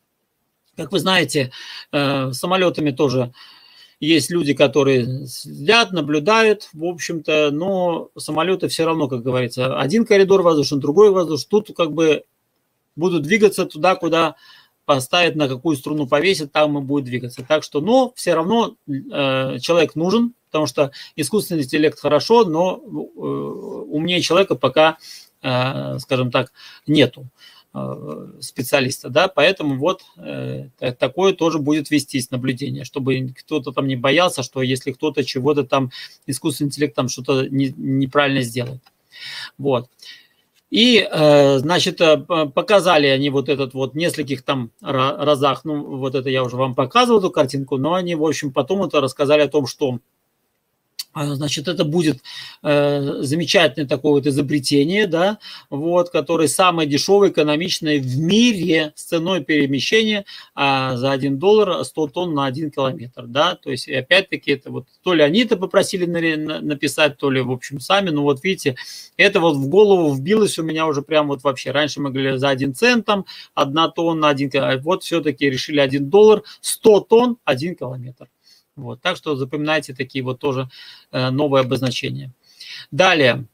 как вы знаете, самолетами тоже есть люди, которые сидят, наблюдают, в общем-то, но самолеты все равно, как говорится, один коридор воздушный, другой воздушный, тут как бы будут двигаться туда, куда поставят, на какую струну повесят, там и будет двигаться. Так что, но все равно человек нужен, потому что искусственный интеллект хорошо, но умнее человека пока, скажем так, нету специалиста, да, поэтому вот такое тоже будет вестись наблюдение, чтобы кто-то там не боялся, что если кто-то чего-то там, искусственный интеллект там что-то неправильно сделает. Вот. И, значит, показали они вот этот вот в нескольких там разах, ну, вот это я уже вам показывал, эту картинку, но они, в общем, потом это рассказали о том, что значит, это будет замечательное такое вот изобретение, да, вот, которое самое дешевое, экономичное в мире с ценой перемещения за $1 100 тонн на 1 километр, да, то есть, опять-таки, это вот, то ли они это попросили написать, то ли, в общем, сами, но вот видите, это вот в голову вбилось у меня уже прям вот вообще, раньше мы говорили за 1 цент, там, 1 тонна, 1 километр, вот все-таки решили $1, 100 тонн, 1 километр. Вот, так что запоминайте такие вот тоже новые обозначения. Далее,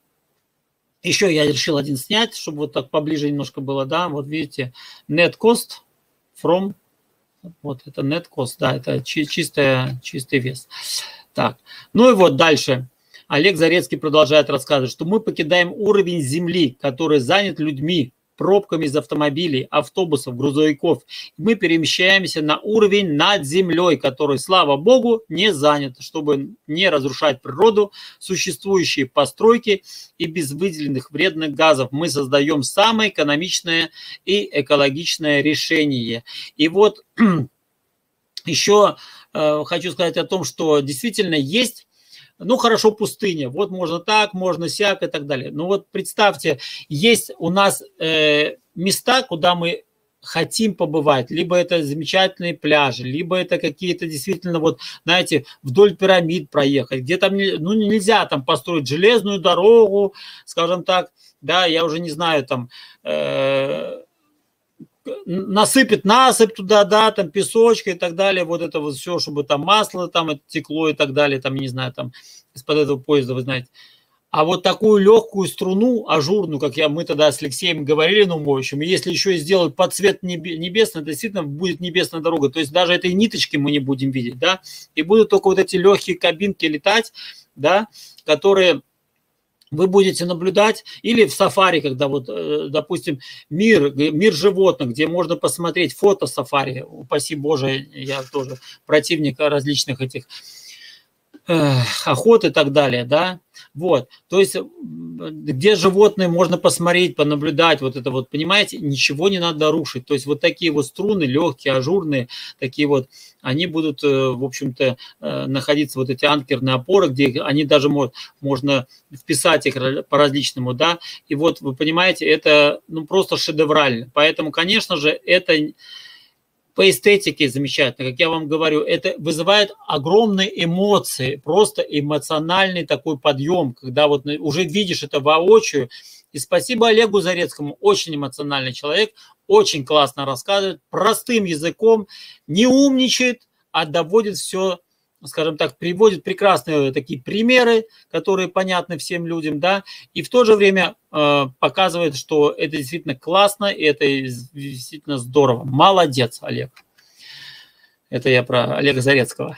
еще я решил один снять, чтобы вот так поближе немножко было, да, вот видите, net cost from, вот это net cost, да, это чистый вес. Так, ну и вот дальше. Олег Зарецкий продолжает рассказывать, что мы покидаем уровень земли, который занят людьми, пробками из автомобилей, автобусов, грузовиков. Мы перемещаемся на уровень над землей, который, слава богу, не занят, чтобы не разрушать природу, существующие постройки и без выделенных вредных газов. Мы создаем самое экономичное и экологичное решение. И вот еще хочу сказать о том, что действительно есть, ну, хорошо, пустыня. Вот можно так, можно сяк и так далее. Ну, вот представьте, есть у нас места, куда мы хотим побывать. Либо это замечательные пляжи, либо это какие-то действительно, вот, знаете, вдоль пирамид проехать, где там, ну, нельзя там построить железную дорогу, скажем так, да, я уже не знаю, там, насыпет насыпь туда, да, там песочка и так далее, вот это вот все, чтобы там масло там текло и так далее, там, не знаю, там из-под этого поезда, вы знаете. А вот такую легкую струну, ажурную, как мы тогда с Алексеем говорили на умоющем, и если еще и сделать под цвет небесный, это действительно будет небесная дорога. То есть даже этой ниточки мы не будем видеть, да, и будут только вот эти легкие кабинки летать, да, которые вы будете наблюдать, или в сафари, когда вот, допустим, мир животных, где можно посмотреть фото сафари, упаси Боже, я тоже противник различных этих охот и так далее, да, вот, то есть, где животные можно посмотреть, понаблюдать, вот это вот, понимаете, ничего не надо рушить, то есть вот такие вот струны, легкие, ажурные, такие вот, они будут, в общем-то, находиться, вот эти анкерные опоры, где они даже можно вписать их по-различному, да, и вот, вы понимаете, это, ну, просто шедеврально, поэтому, конечно же, это... По эстетике замечательно, как я вам говорю, это вызывает огромные эмоции, просто эмоциональный такой подъем, когда вот уже видишь это воочию. И спасибо Олегу Зарецкому, очень эмоциональный человек, очень классно рассказывает, простым языком, не умничает, а доводит все, скажем так, приводит прекрасные такие примеры, которые понятны всем людям, да, и в то же время показывает, что это действительно классно, и это действительно здорово. Молодец, Олег. Это я про Олега Зарецкого.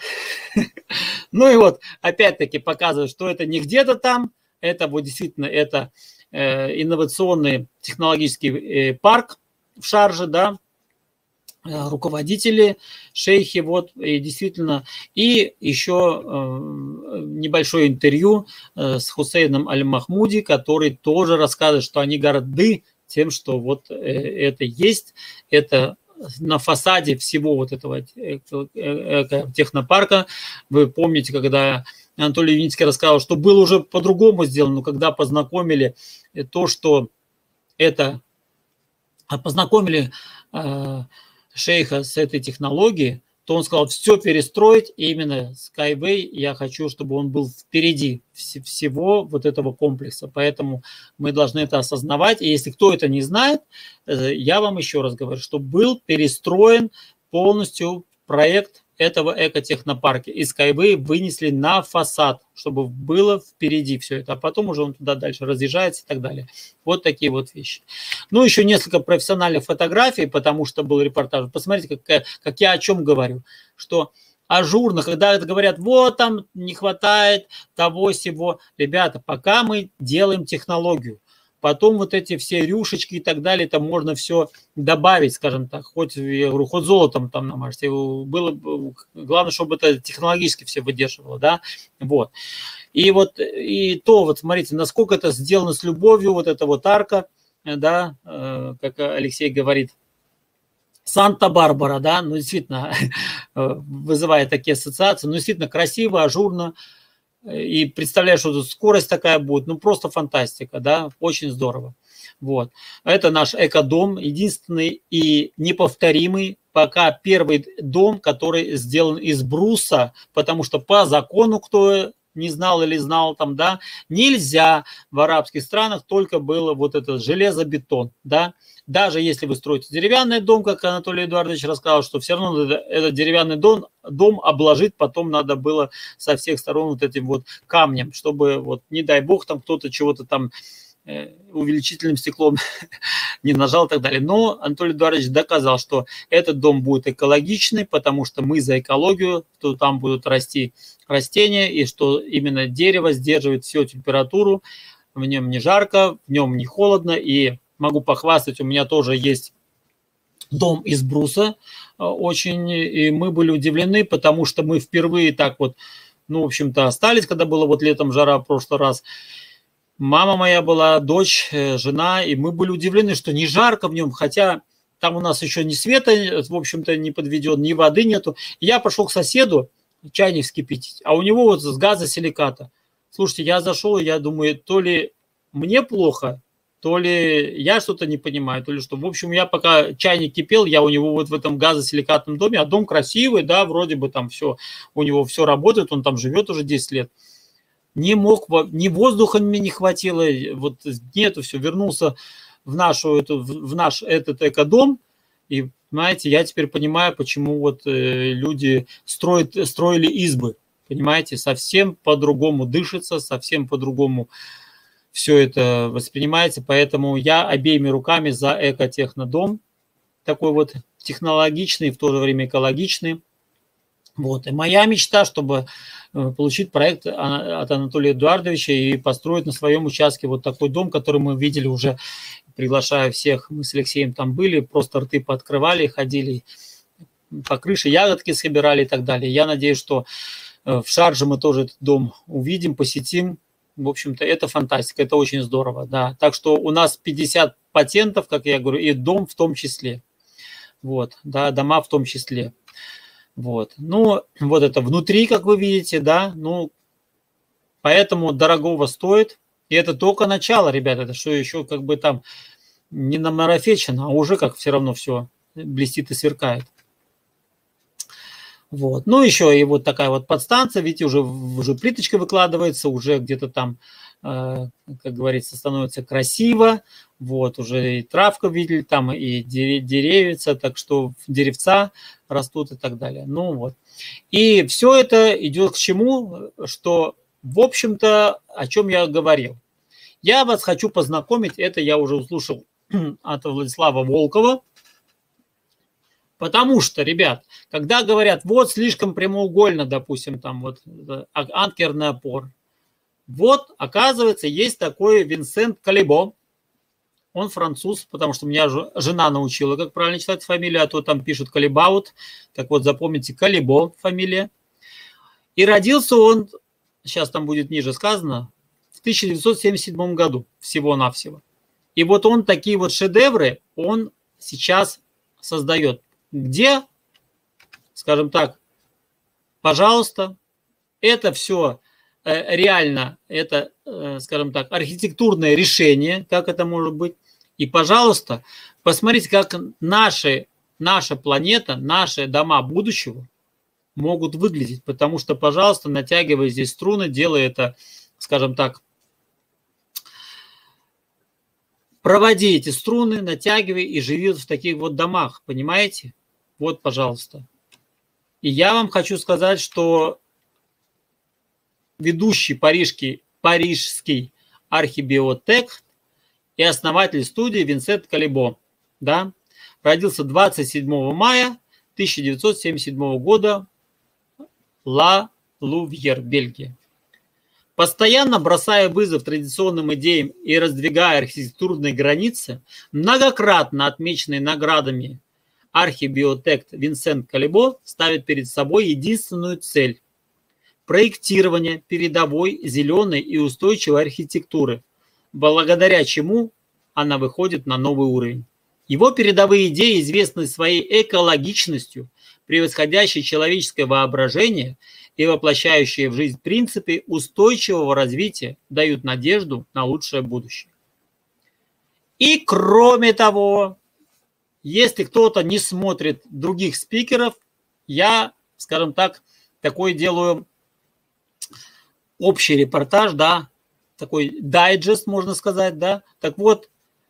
Ну и вот, опять-таки, показывает, что это не где-то там, это вот действительно, это инновационный технологический парк в Шарже, да, руководители, шейхи, вот, и действительно, и еще небольшое интервью с Хусейном Аль-Махмуди, который тоже рассказывает, что они горды тем, что вот это есть, это на фасаде всего вот этого технопарка. Вы помните, когда Анатолий Юницкий рассказал, что было уже по-другому сделано, но когда познакомили то, что это, познакомили шейха с этой технологией, то он сказал, все перестроить, и именно Skyway я хочу, чтобы он был впереди всего вот этого комплекса. Поэтому мы должны это осознавать. И если кто это не знает, я вам еще раз говорю, что был перестроен полностью проект этого экотехнопарка. И Skyway вынесли на фасад, чтобы было впереди все это. А потом уже он туда дальше разъезжается и так далее. Вот такие вот вещи. Ну, еще несколько профессиональных фотографий, потому что был репортаж. Посмотрите, как я о чем говорю. Что ажурно, когда говорят, вот там не хватает того-сего. Ребята, пока мы делаем технологию, потом вот эти все рюшечки и так далее, там можно все добавить, скажем так, хоть, я говорю, хоть золотом там намажьте. Было, главное, чтобы это технологически все выдерживало, да, вот. И вот, и то, вот смотрите, насколько это сделано с любовью, вот эта вот арка, да, как Алексей говорит, Санта-Барбара, да, ну, действительно, вызывает такие ассоциации, ну, действительно красиво, ажурно. И представляешь, что тут скорость такая будет, ну просто фантастика, да, очень здорово. Вот. Это наш экодом, единственный и неповторимый пока первый дом, который сделан из бруса, потому что по закону, кто не знал или знал там, да, нельзя в арабских странах, только было вот это железобетон, да. Даже если вы строите деревянный дом, как Анатолий Эдуардович рассказал, что все равно этот деревянный дом обложить потом надо было со всех сторон вот этим вот камнем, чтобы вот, не дай бог, там кто-то чего-то там увеличительным стеклом не нажал и так далее. Но Анатолий Эдуардович доказал, что этот дом будет экологичный, потому что мы за экологию, то там будут расти растения, и что именно дерево сдерживает всю температуру, в нем не жарко, в нем не холодно, и могу похвастать, у меня тоже есть дом из бруса, очень, и мы были удивлены, потому что мы впервые так вот, ну, в общем-то, остались, когда было вот летом жара в прошлый раз. Мама моя была, дочь, жена, и мы были удивлены, что не жарко в нем, хотя там у нас еще ни света, в общем-то, не подведен, ни воды нету. Я пошел к соседу чайник вскипятить, а у него вот с газосиликата. Слушайте, я зашел, и я думаю, то ли мне плохо, то ли я что-то не понимаю, то ли что. В общем, я пока чайник кипел, я у него вот в этом газосиликатном доме, а дом красивый, да, вроде бы там все, у него все работает, он там живет уже 10 лет. Не мог, ни воздуха мне не хватило, вот нету, все, вернулся в наш этот экодом, и, понимаете, я теперь понимаю, почему вот люди строили избы, понимаете, совсем по-другому дышится, совсем по-другому все это воспринимается. Поэтому я обеими руками за экотехнодом, такой вот технологичный, в то же время экологичный. Вот. И моя мечта, чтобы получить проект от Анатолия Эдуардовича и построить на своем участке вот такой дом, который мы видели уже, приглашаю всех, мы с Алексеем там были, просто рты пооткрывали, ходили по крыше, ягодки собирали и так далее. Я надеюсь, что в Шардже мы тоже этот дом увидим, посетим. В общем-то, это фантастика, это очень здорово, да. Так что у нас 50 патентов, как я говорю, и дом в том числе. Вот, да, дома в том числе. Вот. Ну, вот это внутри, как вы видите, да, ну, поэтому дорогого стоит. И это только начало, ребята, это что еще как бы там не намарафечено, а уже как все равно все блестит и сверкает. Вот. Ну, еще и вот такая вот подстанция, видите, уже плиточка выкладывается, уже где-то там, как говорится, становится красиво. Вот, уже и травка видели, там и деревица, так что деревца растут и так далее. Ну вот. И все это идет к чему, что, в общем-то, о чем я говорил. Я вас хочу познакомить, это я уже услышал от Владислава Волкова, потому что, ребят, когда говорят, вот слишком прямоугольно, допустим, там вот анкерный опор, вот, оказывается, есть такой Винсент Калибо, он француз, потому что меня жена научила, как правильно читать фамилию, а то там пишут Калибаут, так вот запомните, Калибо фамилия. И родился он, сейчас там будет ниже сказано, в 1977 году всего-навсего. И вот он такие вот шедевры, он сейчас создает. Где, скажем так, пожалуйста, это все реально, это, скажем так, архитектурное решение, как это может быть. И, пожалуйста, посмотрите, как наша планета, наши дома будущего могут выглядеть. Потому что, пожалуйста, натягивая здесь струны, делая это, скажем так, проводи эти струны, натягивай и живи в таких вот домах, понимаете? Вот, пожалуйста. И я вам хочу сказать, что ведущий парижский архибиотех и основатель студии Винсент Калибо, да, родился 27 мая 1977 года в Ла Лувьер, Бельгия. Постоянно бросая вызов традиционным идеям и раздвигая архитектурные границы, многократно отмеченный наградами архибиотех Винсент Калибо ставит перед собой единственную цель – проектирование передовой, зеленой и устойчивой архитектуры, благодаря чему она выходит на новый уровень. Его передовые идеи известны своей экологичностью, превосходящей человеческое воображение и воплощающие в жизнь принципы устойчивого развития, дают надежду на лучшее будущее. И кроме того, если кто-то не смотрит других спикеров, я, скажем так, такой делаю общий репортаж, да, такой дайджест, можно сказать, да. Так вот,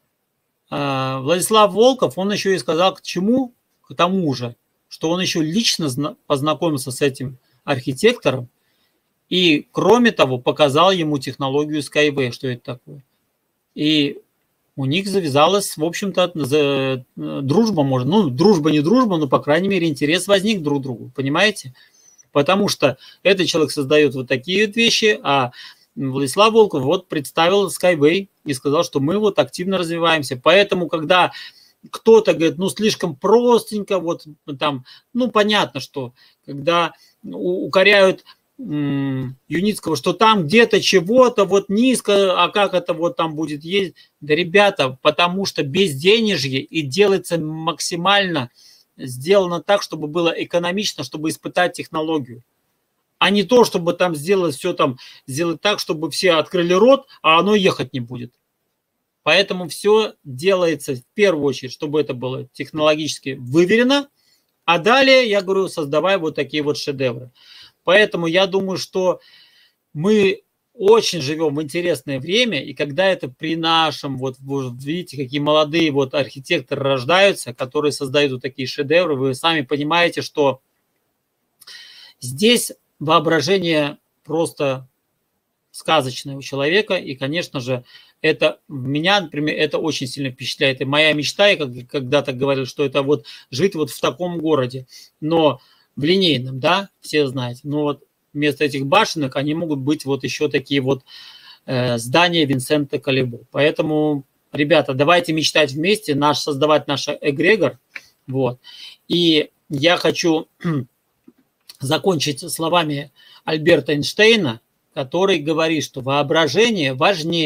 Владислав Волков, он еще и сказал к чему, к тому же, что он еще лично познакомился с этим архитектором и, кроме того, показал ему технологию Skyway, что это такое. И у них завязалась, в общем-то, дружба, может, ну, дружба не дружба, но, по крайней мере, интерес возник друг к другу, понимаете? Потому что этот человек создает вот такие вот вещи, а Владислав Волков вот представил Skyway и сказал, что мы вот активно развиваемся. Поэтому, когда кто-то говорит, ну, слишком простенько, вот там, ну, понятно, что когда укоряют Юницкого, что там где-то чего-то вот низко, а как это вот там будет ездить? Да, ребята, потому что безденежье и делается максимально, сделано так, чтобы было экономично, чтобы испытать технологию. А не то, чтобы там сделать все там, сделать так, чтобы все открыли рот, а оно ехать не будет. Поэтому все делается в первую очередь, чтобы это было технологически выверено, а далее, я говорю, создавая вот такие вот шедевры. Поэтому я думаю, что мы очень живем в интересное время, и когда это при нашем, вот видите, какие молодые вот архитекторы рождаются, которые создают вот такие шедевры, вы сами понимаете, что здесь воображение просто сказочное у человека, и, конечно же, это меня, например, это очень сильно впечатляет. И моя мечта, я когда-то говорил, что это вот жить вот в таком городе, но в линейном, да, все знаете, но вот вместо этих башенок они могут быть вот еще такие вот здания Винсента Калибо. Поэтому, ребята, давайте мечтать вместе, создавать наш эгрегор, вот. И я хочу закончить словами Альберта Эйнштейна, который говорит, что воображение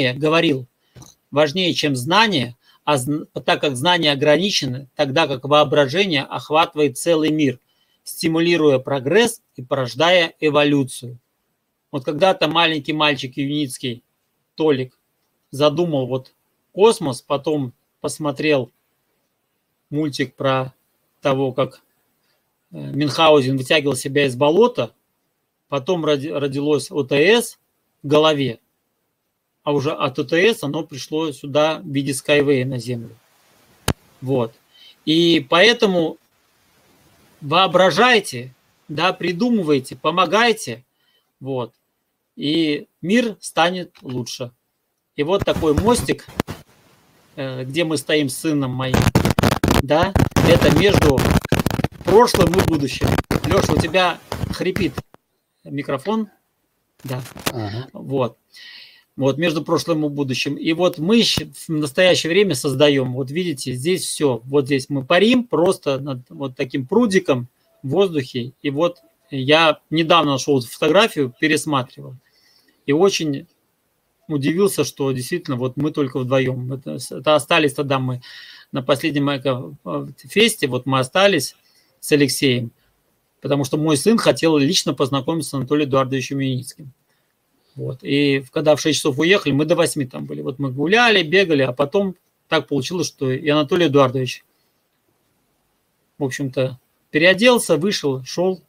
важнее, чем знание, так как знания ограничены, тогда как воображение охватывает целый мир, стимулируя прогресс и порождая эволюцию. Вот когда-то маленький мальчик Юницкий, Толик, задумал вот космос, потом посмотрел мультик про того, как Мюнхгаузен вытягивал себя из болота, потом родилось ОТС в голове, а уже от ОТС оно пришло сюда в виде Skyway на Землю. Вот. И поэтому воображайте, да, придумывайте, помогайте, вот, и мир станет лучше. И вот такой мостик, где мы стоим с сыном моим, да, это между прошлым и будущим. Леша, у тебя хрипит микрофон, да, вот. Вот, между прошлым и будущим. И вот мы в настоящее время создаем, вот видите, здесь все, вот здесь мы парим просто над вот таким прудиком в воздухе. И вот я недавно нашел фотографию, пересматривал, и очень удивился, что действительно вот мы только вдвоем. Это остались тогда мы на последнем эко-фесте, вот мы остались с Алексеем, потому что мой сын хотел лично познакомиться с Анатолием Эдуардовичем Юницким. Вот. И когда в 6 часов уехали, мы до 8 там были. Вот мы гуляли, бегали, а потом так получилось, что и Анатолий Эдуардович, в общем-то, переоделся, вышел, шел.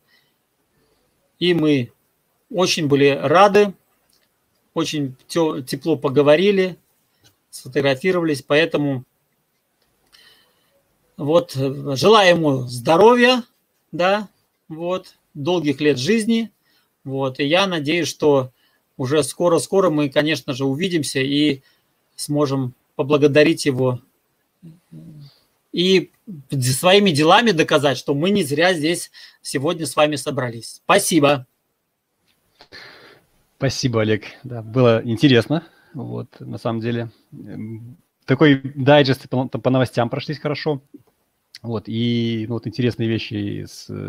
И мы очень были рады, очень тепло поговорили, сфотографировались. Поэтому вот желаю ему здоровья, да, вот, долгих лет жизни. Вот. И я надеюсь, что уже скоро-скоро мы, конечно же, увидимся и сможем поблагодарить его и своими делами доказать, что мы не зря здесь сегодня с вами собрались. Спасибо. Спасибо, Олег. Да, было интересно. Вот, на самом деле. Такой дайджест по новостям прошлись хорошо. Вот, и вот интересные вещи,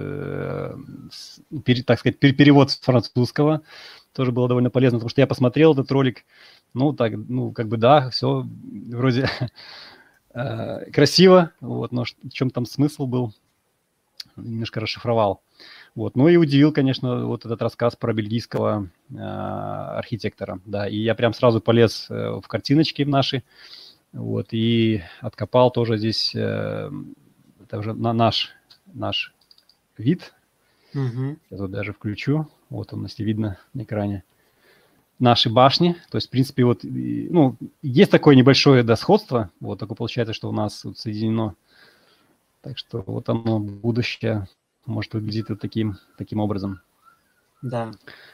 так сказать, перевод с французского тоже было довольно полезно, потому что я посмотрел этот ролик, ну, так, ну, как бы, да, все вроде красиво, вот, но в чем там смысл был, немножко расшифровал. Вот, ну и удивил, конечно, вот этот рассказ про бельгийского архитектора, да, и я прям сразу полез в картиночки наши, вот, и откопал тоже здесь, это уже наш вид. Угу. Я тут даже включу. Вот он, если видно на экране. Наши башни. То есть, в принципе, вот, ну, есть такое небольшое сходство. Вот такое получается, что у нас вот соединено. Так что вот оно, будущее, может выглядеть вот таким образом. Да.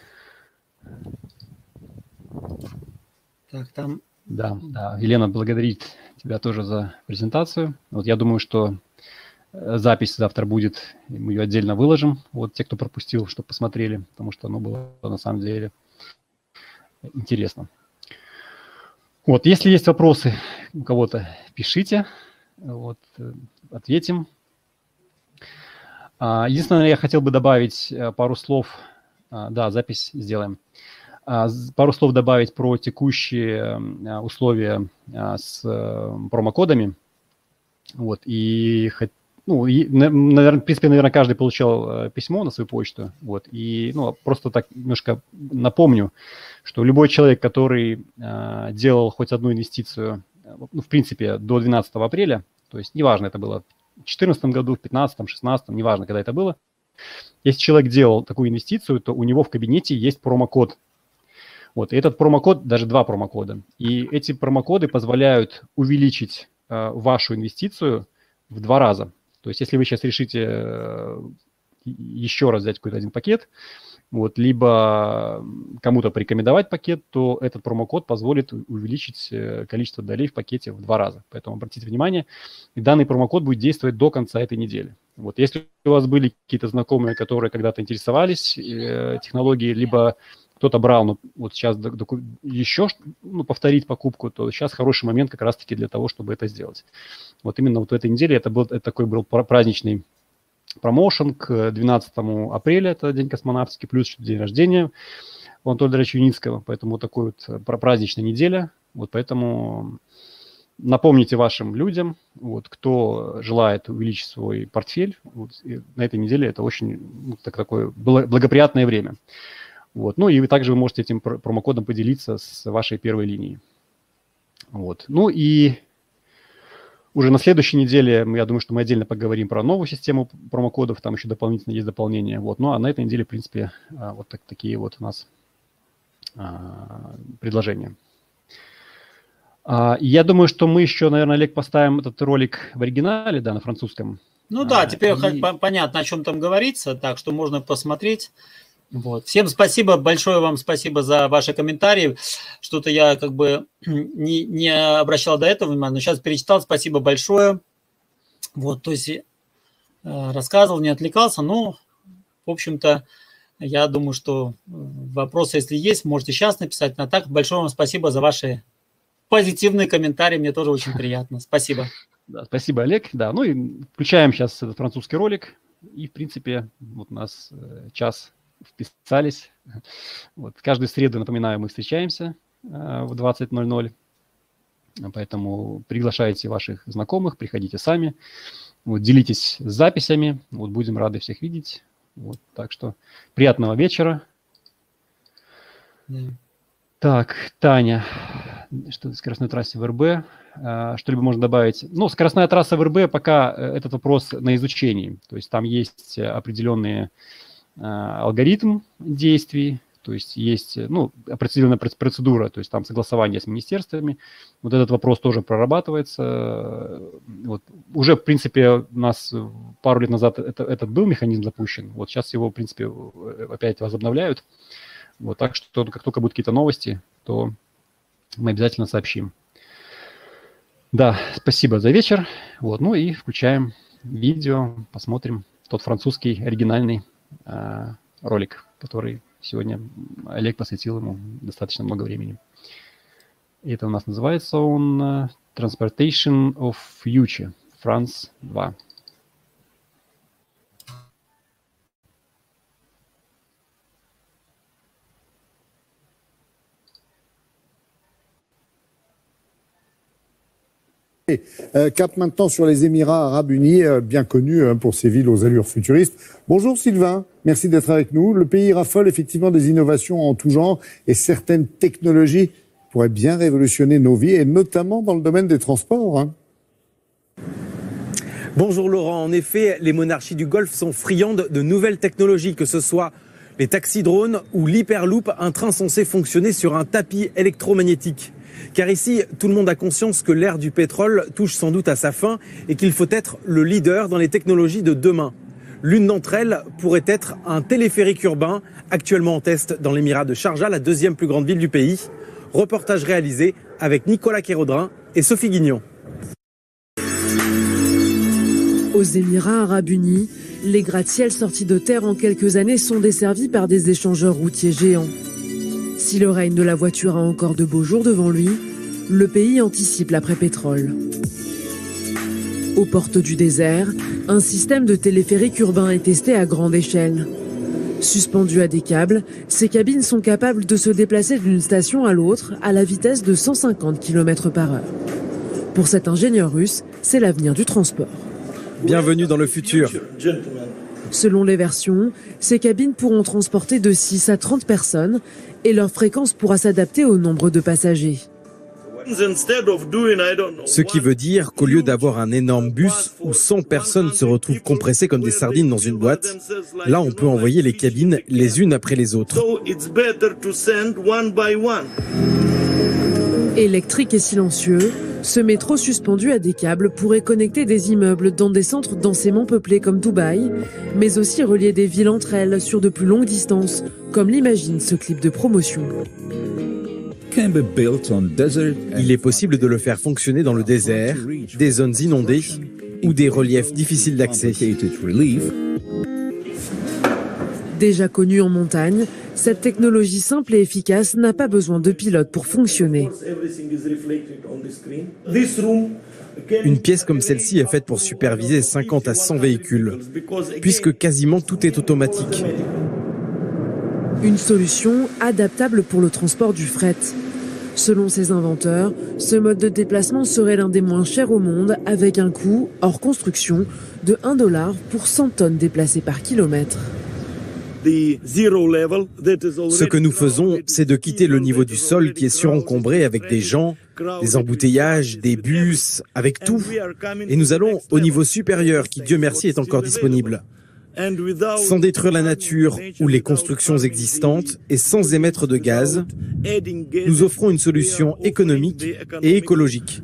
Так, там... Да. Елена благодарит тебя тоже за презентацию. Вот я думаю, что запись завтра будет, мы ее отдельно выложим. Вот те, кто пропустил, чтобы посмотрели, потому что оно было на самом деле интересно. Вот, если есть вопросы у кого-то, пишите, вот, ответим. Единственное, я хотел бы добавить пару слов, да, запись сделаем, пару слов добавить про текущие условия с промокодами. Вот, и ну, наверное, в принципе, каждый получал письмо на свою почту. Вот, и ну, просто так немножко напомню, что любой человек, который делал хоть одну инвестицию, ну, в принципе, до 12 апреля, то есть неважно, это было в 2014 году, в 2015, 2016, неважно, когда это было, если человек делал такую инвестицию, то у него в кабинете есть промокод. Вот, и этот промокод, даже 2 промокода. И эти промокоды позволяют увеличить вашу инвестицию в 2 раза. То есть если вы сейчас решите еще раз взять какой-то один пакет, вот, либо кому-то порекомендовать пакет, то этот промокод позволит увеличить количество долей в пакете в 2 раза. Поэтому обратите внимание, и данный промокод будет действовать до конца этой недели. Вот, если у вас были какие-то знакомые, которые когда-то интересовались технологией, либо кто-то брал, ну, вот сейчас еще повторить покупку, то сейчас хороший момент как раз-таки для того, чтобы это сделать. Вот именно вот в этой неделе это такой был праздничный промоушен к 12 апреля, это День космонавтики, плюс день рождения у Анатолия Андреевича Юницкого, поэтому вот такой вот праздничная неделя, вот поэтому напомните вашим людям, вот, кто желает увеличить свой портфель, вот, на этой неделе это очень такое благоприятное время. Вот. Ну и также вы можете этим промокодом поделиться с вашей первой линией. Вот. Ну и уже на следующей неделе, я думаю, что мы отдельно поговорим про новую систему промокодов, там еще дополнительно есть дополнения. Вот. Ну а на этой неделе, в принципе, вот такие вот у нас предложения. Я думаю, что мы еще, наверное, Олег, поставим этот ролик в оригинале, да, на французском. Ну да, теперь понятно, о чем там говорится, так что можно посмотреть. Вот. Всем спасибо, большое вам спасибо за ваши комментарии. Что-то я как бы не обращал до этого внимания, но сейчас перечитал. Спасибо большое. Вот, то есть рассказывал, не отвлекался. Но, в общем-то, я думаю, что вопросы, если есть, можете сейчас написать. А так, большое вам спасибо за ваши позитивные комментарии. Мне тоже очень приятно. Спасибо. Да, спасибо, Олег. Да, ну и включаем сейчас этот французский ролик. И, в принципе, вот у нас час вписались. Вот. Каждую среду, напоминаю, мы встречаемся в 20:00. Поэтому приглашайте ваших знакомых, приходите сами. Вот, делитесь записями. Вот, будем рады всех видеть. Вот, так что приятного вечера. Так, Таня, что скоростной трассе в РБ? Что-либо можно добавить? Ну, скоростная трасса в РБ пока этот вопрос на изучении. То есть там есть определенные алгоритм действий, то есть есть, ну, определенная процедура, то есть там согласование с министерствами. Вот этот вопрос тоже прорабатывается. Вот. Уже, в принципе, у нас пару лет назад этот был механизм запущен. Вот сейчас его, в принципе, опять возобновляют. Вот, так что как только будут какие-то новости, то мы обязательно сообщим. Да, спасибо за вечер. Вот, ну и включаем видео, посмотрим тот французский оригинальный ролик, который сегодня Олег посвятил ему достаточно много времени. И это у нас называется он Transportation of Future, France 2. Cap maintenant sur les Émirats Arabes Unis, bien connu pour ses villes aux allures futuristes. Bonjour Sylvain, merci d'être avec nous. Le pays raffole effectivement des innovations en tout genre et certaines technologies pourraient bien révolutionner nos vies et notamment dans le domaine des transports. Hein. Bonjour Laurent, en effet, les monarchies du Golfe sont friandes de nouvelles technologies, que ce soit les taxis-drones ou l'hyperloop, un train censé fonctionner sur un tapis électromagnétique. Car ici, tout le monde a conscience que l'ère du pétrole touche sans doute à sa fin et qu'il faut être le leader dans les technologies de demain. L'une d'entre elles pourrait être un téléphérique urbain, actuellement en test dans l'émirat de Sharjah, la deuxième plus grande ville du pays. Reportage réalisé avec Nicolas Kérodrin et Sophie Guignon. Aux Émirats Arabes Unis, les gratte-ciels sortis de terre en quelques années sont desservis par des échangeurs routiers géants. Si le règne de la voiture a encore de beaux jours devant lui, le pays anticipe l'après-pétrole. Aux portes du désert, un système de téléphérique urbain est testé à grande échelle. Suspendues à des câbles, ces cabines sont capables de se déplacer d'une station à l'autre à la vitesse de 150 km/h. Pour cet ingénieur russe, c'est l'avenir du transport. Bienvenue dans le futur. Selon les versions, ces cabines pourront transporter de 6 à 30 personnes et leur fréquence pourra s'adapter au nombre de passagers. Ce qui veut dire qu'au lieu d'avoir un énorme bus où 100 personnes se retrouvent compressées comme des sardines dans une boîte, là on peut envoyer les cabines les unes après les autres. Électriques et silencieux, Ce métro suspendu à des câbles pourrait connecter des immeubles dans des centres densément peuplés comme Dubaï, mais aussi relier des villes entre elles sur de plus longues distances, comme l'imagine ce clip de promotion. Il est possible de le faire fonctionner dans le désert, des zones inondées ou des reliefs difficiles d'accès. Déjà connue en montagne, cette technologie simple et efficace n'a pas besoin de pilote pour fonctionner. Une pièce comme celle-ci est faite pour superviser 50 à 100 véhicules, puisque quasiment tout est automatique. Une solution adaptable pour le transport du fret. Selon ses inventeurs, ce mode de déplacement serait l'un des moins chers au monde, avec un coût, hors construction, de $1 pour 100 tonnes déplacées par kilomètre. Ce que nous faisons, c'est de quitter le niveau du sol qui est surencombré avec des gens, des embouteillages, des bus, avec tout. Et nous allons au niveau supérieur qui, Dieu merci, est encore disponible. Sans détruire la nature ou les constructions existantes et sans émettre de gaz, nous offrons une solution économique et écologique.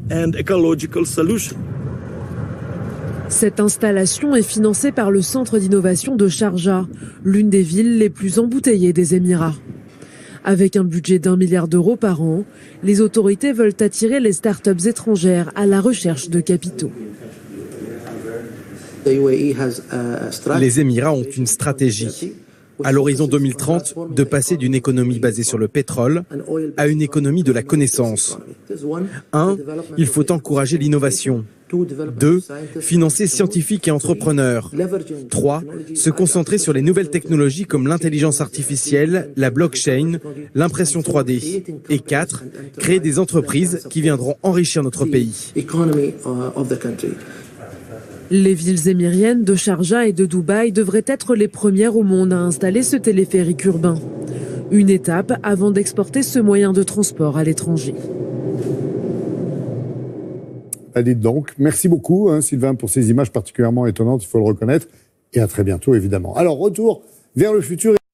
Cette installation est financée par le centre d'innovation de Sharjah, l'une des villes les plus embouteillées des Émirats. Avec un budget d'1 milliard d'euros par an, les autorités veulent attirer les start-up étrangères à la recherche de capitaux. Les Émirats ont une stratégie, à l'horizon 2030, de passer d'une économie basée sur le pétrole à une économie de la connaissance. 1. Il faut encourager l'innovation. 2. Financer scientifiques et entrepreneurs. 3. Se concentrer sur les nouvelles technologies comme l'intelligence artificielle, la blockchain, l'impression 3D. Et 4. Créer des entreprises qui viendront enrichir notre pays. Les villes émiriennes de Sharjah et de Dubaï devraient être les premières au monde à installer ce téléphérique urbain. Une étape avant d'exporter ce moyen de transport à l'étranger. Allez donc, merci beaucoup Sylvain pour ces images particulièrement étonnantes, il faut le reconnaître, et à très bientôt évidemment. Alors retour vers le futur.